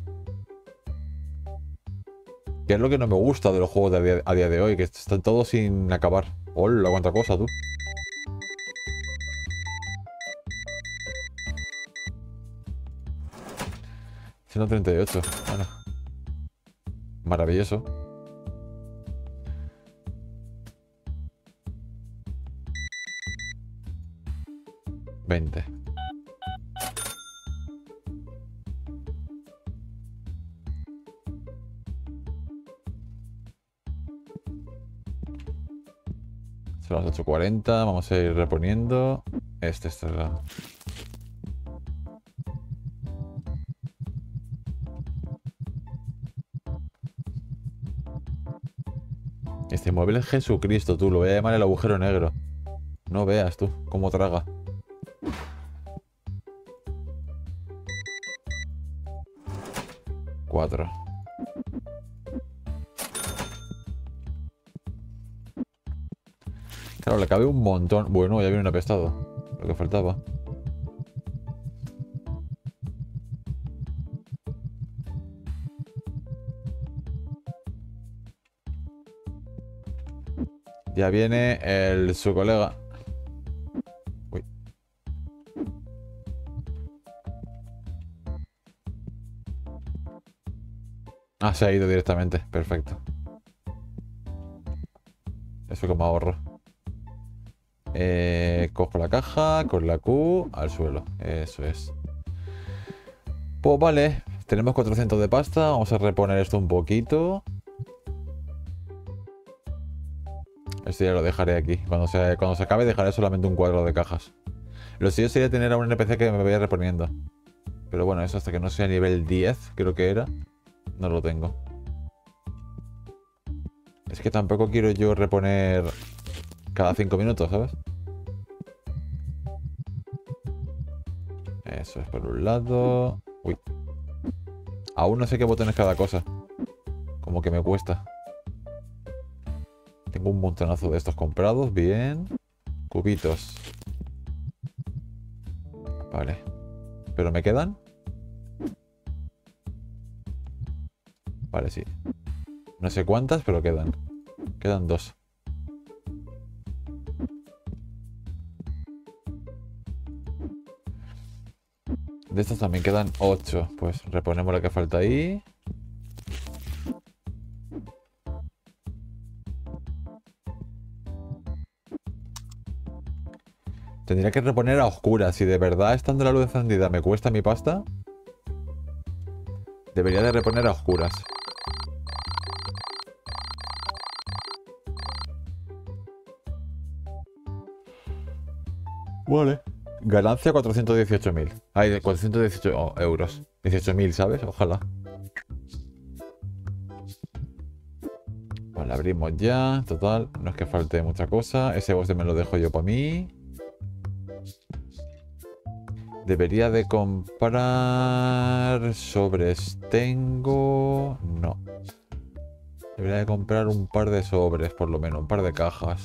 A: Que es lo que no me gusta de los juegos de a, día, a día de hoy. Que están todos sin acabar. Hola, cuánta cosa, tú. ciento treinta y ocho. Bueno. Maravilloso. veinte. Son las ocho cuarenta. Vamos a ir reponiendo. Este, este es la... Este mueble es Jesucristo, tú. Lo voy a llamar el agujero negro. No veas tú cómo traga. Cuatro. Claro, le cabe un montón. Bueno, ya viene un apestado. Lo que faltaba. Ya viene el su colega. Uy. Ah, se ha ido directamente. Perfecto. Eso que me ahorro. Eh, cojo la caja con la Q al suelo. Eso es. Pues vale. Tenemos cuatrocientos de pasta. Vamos a reponer esto un poquito. Esto ya lo dejaré aquí. Cuando se, cuando se acabe dejaré solamente un cuadro de cajas. Lo suyo sería tener a un N P C que me vaya reponiendo. Pero bueno, eso hasta que no sea nivel diez, creo que era. No lo tengo. Es que tampoco quiero yo reponer cada cinco minutos, ¿sabes? Eso es por un lado. Uy. Aún no sé qué botones cada cosa. Como que me cuesta. Tengo un montonazo de estos comprados. Bien. Cubitos. Vale. ¿Pero me quedan? Vale, sí. No sé cuántas, pero quedan. Quedan dos. De estos también quedan ocho. Pues reponemos lo que falta ahí. Tendría que reponer a oscuras. Si de verdad estando la luz encendida me cuesta mi pasta, debería de reponer a oscuras. Vale. Ganancia cuatrocientos dieciocho mil. Ay, de cuatrocientos dieciocho euros. dieciocho mil, ¿sabes? Ojalá. Vale, abrimos ya. Total, no es que falte mucha cosa. Ese boss me lo dejo yo para mí. Debería de comprar sobres. Tengo... No. Debería de comprar un par de sobres, por lo menos. Un par de cajas.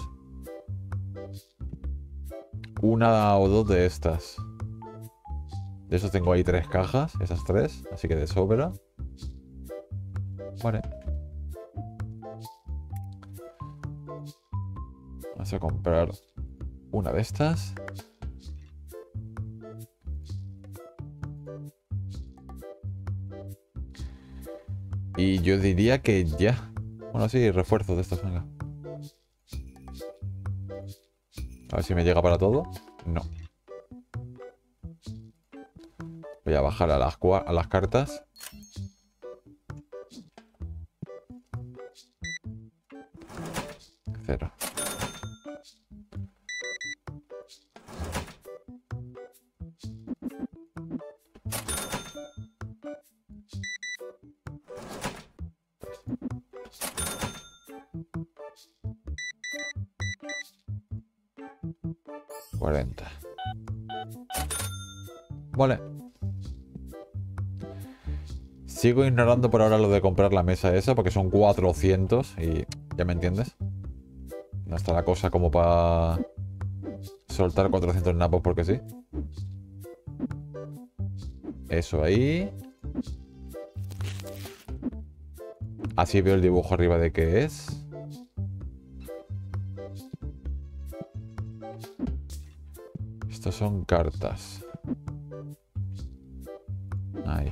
A: Una o dos de estas. De esos tengo ahí tres cajas. Esas tres. Así que de sobra. Vale. Vamos a comprar una de estas. Y yo diría que ya. Bueno, sí, refuerzos de estos, venga. A ver si me llega para todo. No. Voy a bajar a las, a las cartas. Cero. cuarenta. Vale. Sigo ignorando por ahora lo de comprar la mesa esa porque son cuatrocientos y ya me entiendes. No está la cosa como para soltar cuatrocientos napos porque sí. Eso ahí. Así veo el dibujo arriba de qué es. Estos son cartas. Ahí.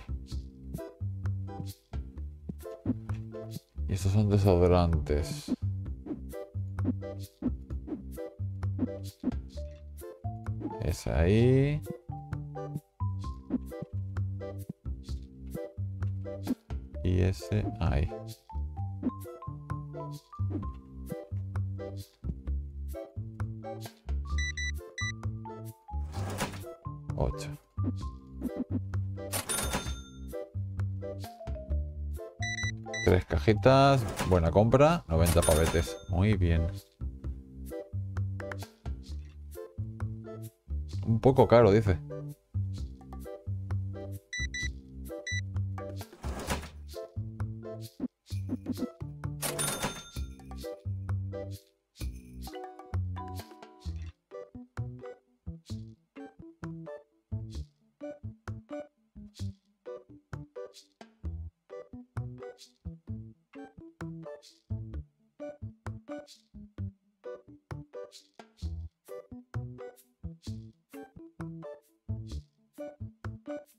A: Y estos son desodorantes. Es ahí. Y ese ahí. ocho. Tres cajitas. Buena compra. noventa pavetes. Muy bien. Un poco caro, dice.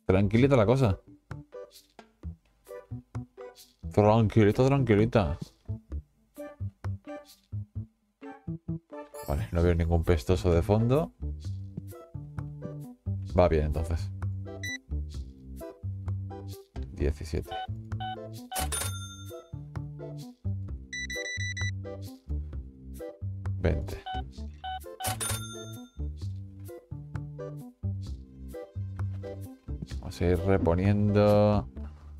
A: Tranquilita la cosa. Tranquilita, tranquilita. Vale, no veo ningún pestoso de fondo. Va bien, entonces. diecisiete. veinte. Vamos a ir reponiendo.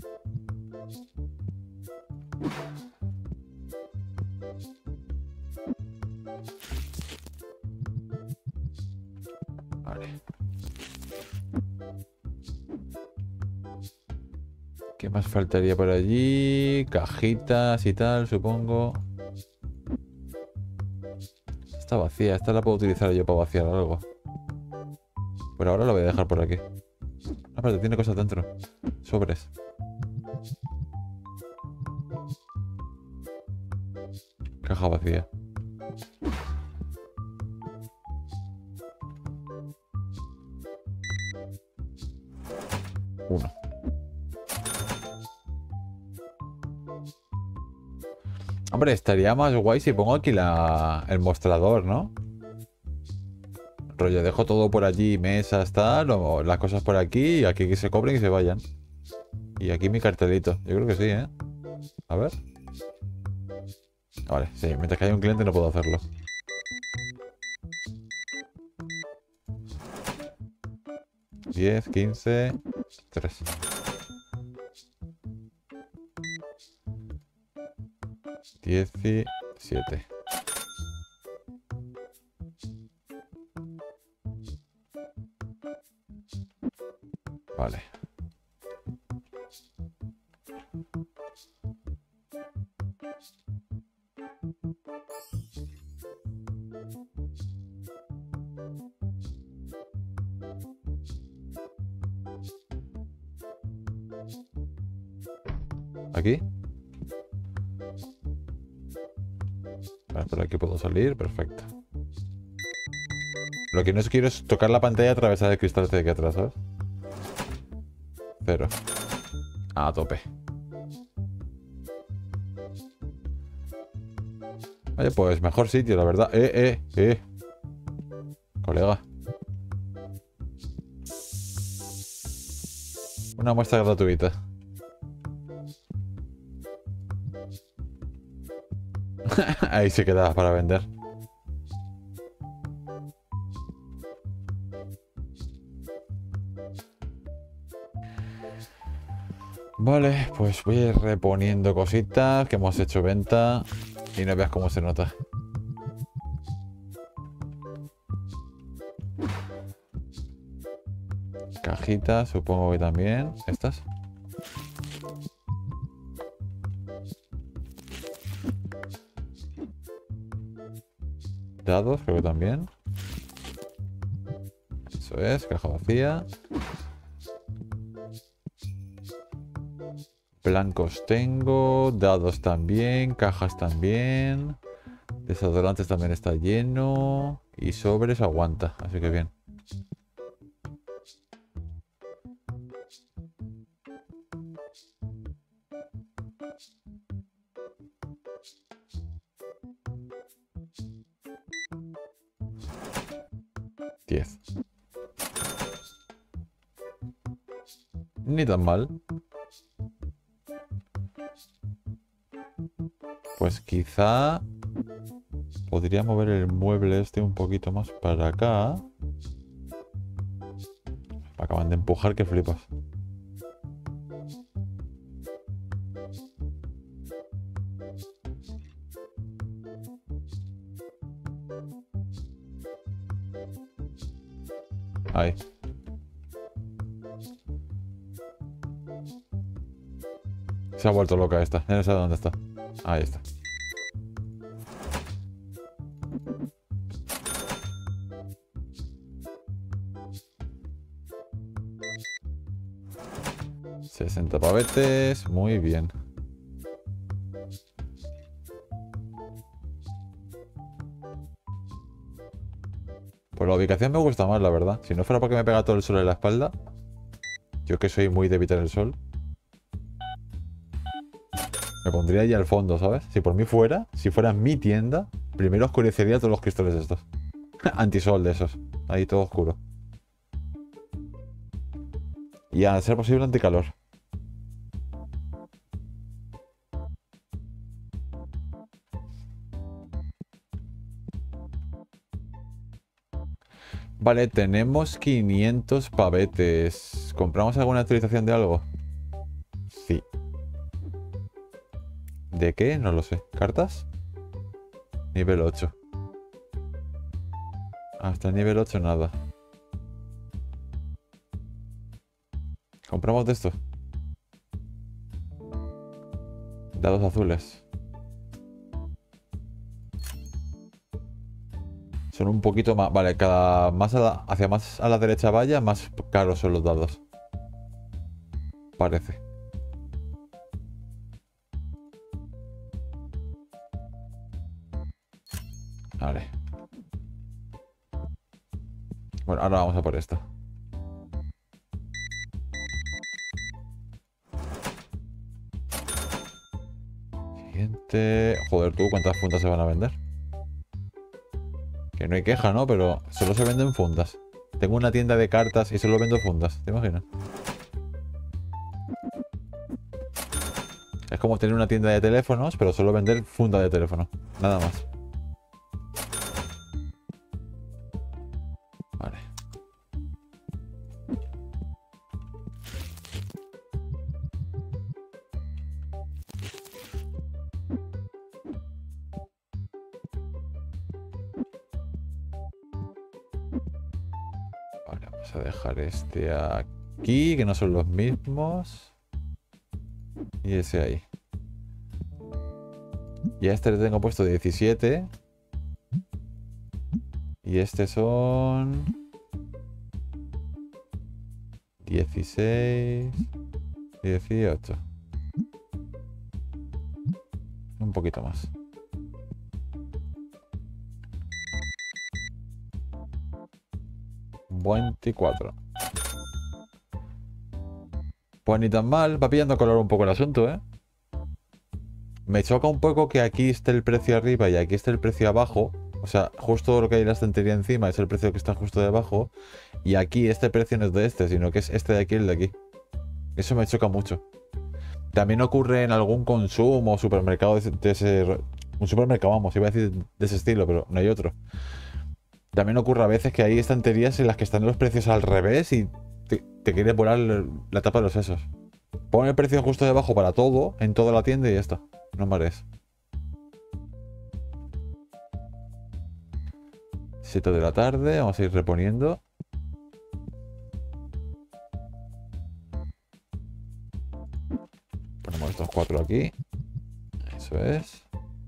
A: Vale. ¿Qué más faltaría por allí? Cajitas y tal, supongo. Está vacía, esta la puedo utilizar yo para vaciar algo. Por ahora la voy a dejar por aquí. Ah, pero tiene cosas dentro. Sobres. Caja vacía. Uno. Hombre, estaría más guay si pongo aquí la, el mostrador, ¿no? Rollo, dejo todo por allí, mesas, tal, o las cosas por aquí, y aquí que se cobren y se vayan. Y aquí mi cartelito. Yo creo que sí, ¿eh? A ver. Vale, sí, mientras que haya un cliente no puedo hacerlo. diez, quince, tres. diecisiete. Vale. ¿Aquí? Vale, por aquí puedo salir, perfecto. Lo que no quiero es tocar la pantalla y atravesar el cristal de aquí atrás, ¿sabes? Cero. A tope. Oye, pues mejor sitio, la verdad. Eh, eh, eh. Colega. Una muestra gratuita. Ahí se queda para vender. Vale, pues voy a ir reponiendo cositas que hemos hecho venta y no veas cómo se nota. Cajitas, supongo que también. Estas. Dados, creo que también. Eso es, caja vacía. Blancos tengo, dados también, cajas también. Desodorantes también está lleno. Y sobres aguanta, así que bien. diez. Ni tan mal. Pues quizá podría mover el mueble este un poquito más para acá. Me acaban de empujar que flipas. Ahí. Se ha vuelto loca esta. Ya no sé dónde está. Ahí está. sesenta pavetes. Muy bien. Pues la ubicación me gusta más, la verdad. Si no fuera porque me pega todo el sol en la espalda. Yo que soy muy de evitar el sol. Me pondría ahí al fondo, ¿sabes? Si por mí fuera, si fuera mi tienda, primero oscurecería todos los cristales estos. Antisol de esos. Ahí todo oscuro. Y a ser posible anticalor. Vale, tenemos quinientos pavetes. ¿Compramos alguna actualización de algo? Sí. ¿De qué? No lo sé. ¿Cartas? Nivel ocho. Hasta el nivel ocho nada. ¿Compramos de esto? Dados azules. Son un poquito más... Vale, cada más a la, hacia más a la derecha vaya, más caros son los dados. Parece. Vale. Bueno, ahora vamos a por esto. Siguiente... Joder, tú, ¿cuántas fundas se van a vender? Que no hay queja, ¿no? Pero solo se venden fundas. Tengo una tienda de cartas y solo vendo fundas. ¿Te imaginas? Es como tener una tienda de teléfonos, pero solo vender funda de teléfono. Nada más. Vale. Vale, vamos a dejar este aquí, que no son los mismos. Y ese ahí. Y a este le tengo puesto diecisiete. Y este son... dieciséis... dieciocho. Un poquito más. veinticuatro. Pues ni tan mal, va pillando color un poco el asunto, ¿eh? Me choca un poco que aquí esté el precio arriba y aquí esté el precio abajo. O sea, justo lo que hay en la estantería encima es el precio que está justo debajo. Y aquí este precio no es de este, sino que es este de aquí y el de aquí. Eso me choca mucho. También ocurre en algún consumo o supermercado de ese, de ese... Un supermercado, vamos, iba a decir de ese estilo, pero no hay otro. También ocurre a veces que hay estanterías en las que están los precios al revés y te, te quieres volar la tapa de los sesos. Pon el precio justo debajo para todo, en toda la tienda y ya está. No marees. siete de la tarde, vamos a ir reponiendo. Ponemos estos cuatro aquí. Eso es.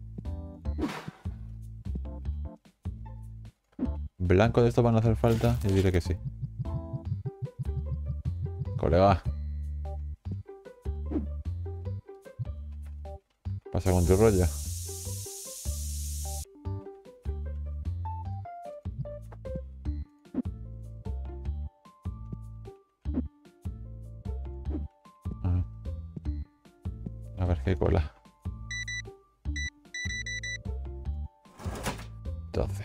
A: ¿Blanco de estos van a hacer falta? Yo diré que sí. Colega. Pasa con tu rollo. A ver, a ver qué cola. doce.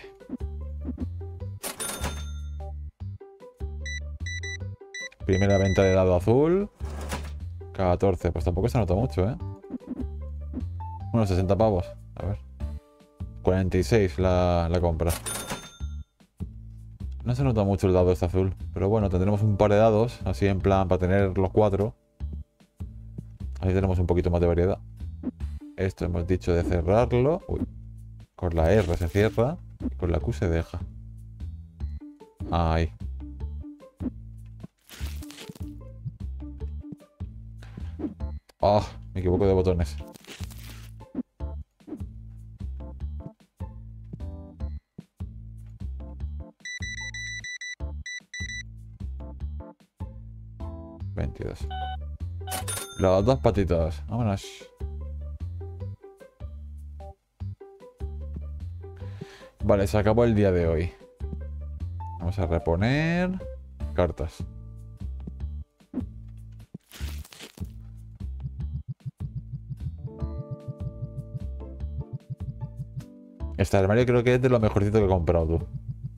A: Primera venta de dado azul. catorce. Pues tampoco se nota mucho, ¿eh? Unos sesenta pavos. A ver. cuarenta y seis la, la compra. No se nota mucho el dado este azul. Pero bueno, tendremos un par de dados. Así en plan para tener los cuatro. Así tenemos un poquito más de variedad. Esto hemos dicho de cerrarlo. Uy. Con la R se cierra. Y con la Q se deja. Ahí. Ah, oh, me equivoco de botones. veintidós. Los dos patitos. Vámonos. Vale, se acabó el día de hoy. Vamos a reponer cartas. Este armario creo que es de lo mejorcito que he comprado tú.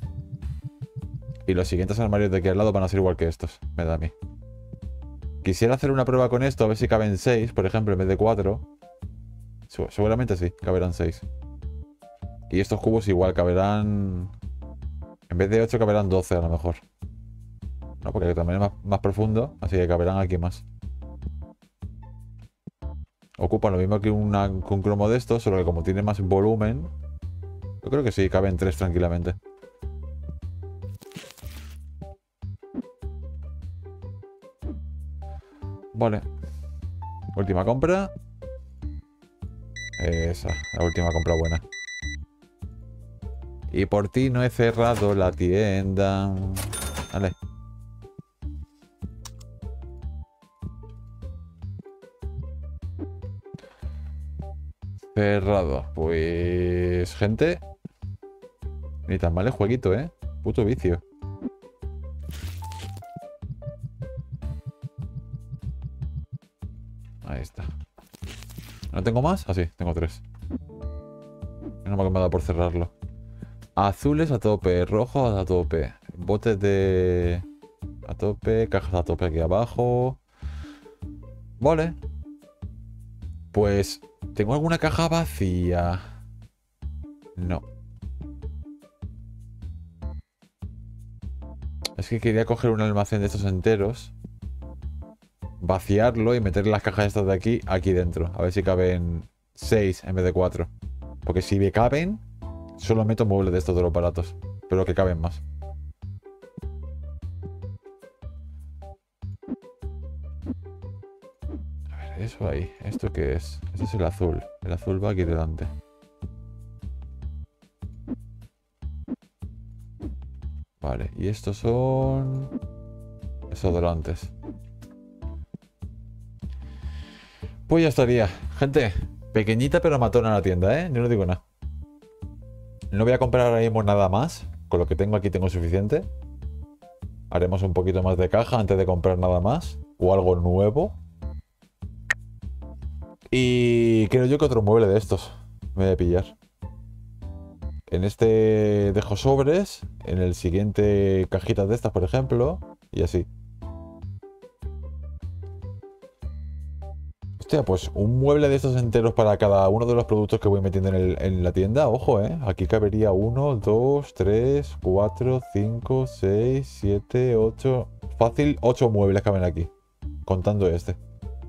A: Y los siguientes armarios de aquí al lado van a ser igual que estos, me da a mí. Quisiera hacer una prueba con esto, a ver si caben seis, por ejemplo, en vez de cuatro. Seguramente sí, caberán seis. Y estos cubos igual caberán... En vez de ocho caberán doce a lo mejor. No, porque también es más, más profundo, así que caberán aquí más. Ocupan lo mismo que, una, que un cromo de estos, solo que como tiene más volumen... Yo creo que sí, caben tres tranquilamente. Vale. Última compra. Esa, la última compra buena. Y por ti no he cerrado la tienda. Vale. Cerrado. Pues... gente. Ni tan mal el jueguito, ¿eh? Puto vicio. Ahí está. ¿No tengo más? Ah, sí, tengo tres. No me ha dado por cerrarlo. Azules a tope, rojos a tope. Botes de... a tope, cajas a tope aquí abajo. Vale. Pues... ¿tengo alguna caja vacía? No. Es que quería coger un almacén de estos enteros, vaciarlo y meter las cajas estas de aquí, aquí dentro. A ver si caben seis en vez de cuatro. Porque si me caben, solo meto muebles de estos de los baratos. Pero que caben más. A ver, eso ahí. ¿Esto qué es? Este es el azul. El azul va aquí delante. Vale, y estos son... desodorantes. Pues ya estaría. Gente, pequeñita pero matona la tienda, ¿eh? Yo no digo nada. No voy a comprar ahora mismo nada más. Con lo que tengo aquí tengo suficiente. Haremos un poquito más de caja antes de comprar nada más. O algo nuevo. Y creo yo que otro mueble de estos me voy a pillar. En este dejo sobres. En el siguiente cajitas de estas, por ejemplo. Y así. Hostia, pues un mueble de estos enteros para cada uno de los productos que voy metiendo en, el, en la tienda. Ojo, ¿eh? Aquí cabería uno, dos, tres, cuatro, cinco, seis, siete, ocho... Fácil, ocho muebles caben aquí. Contando este.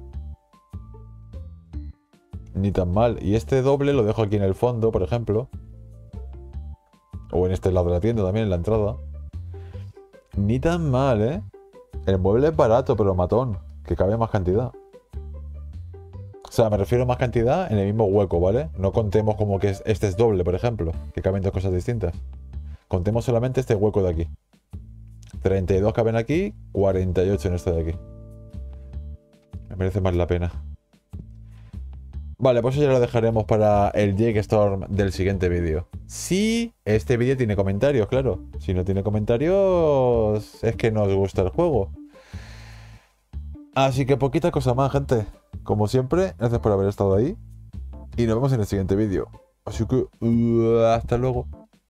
A: Ni tan mal. Y este doble lo dejo aquí en el fondo, por ejemplo. O en este lado de la tienda también, en la entrada. Ni tan mal, ¿eh? El mueble es barato, pero matón. Que cabe más cantidad. O sea, me refiero a más cantidad en el mismo hueco, ¿vale? No contemos como que este es doble, por ejemplo. Que caben dos cosas distintas. Contemos solamente este hueco de aquí. treinta y dos caben aquí, cuarenta y ocho en este de aquí. Me merece más la pena. Vale, pues eso ya lo dejaremos para el Jake Storm del siguiente vídeo. Si este vídeo tiene comentarios, claro. Si no tiene comentarios, es que no os gusta el juego. Así que poquita cosa más, gente. Como siempre, gracias por haber estado ahí. Y nos vemos en el siguiente vídeo. Así que, uh, hasta luego.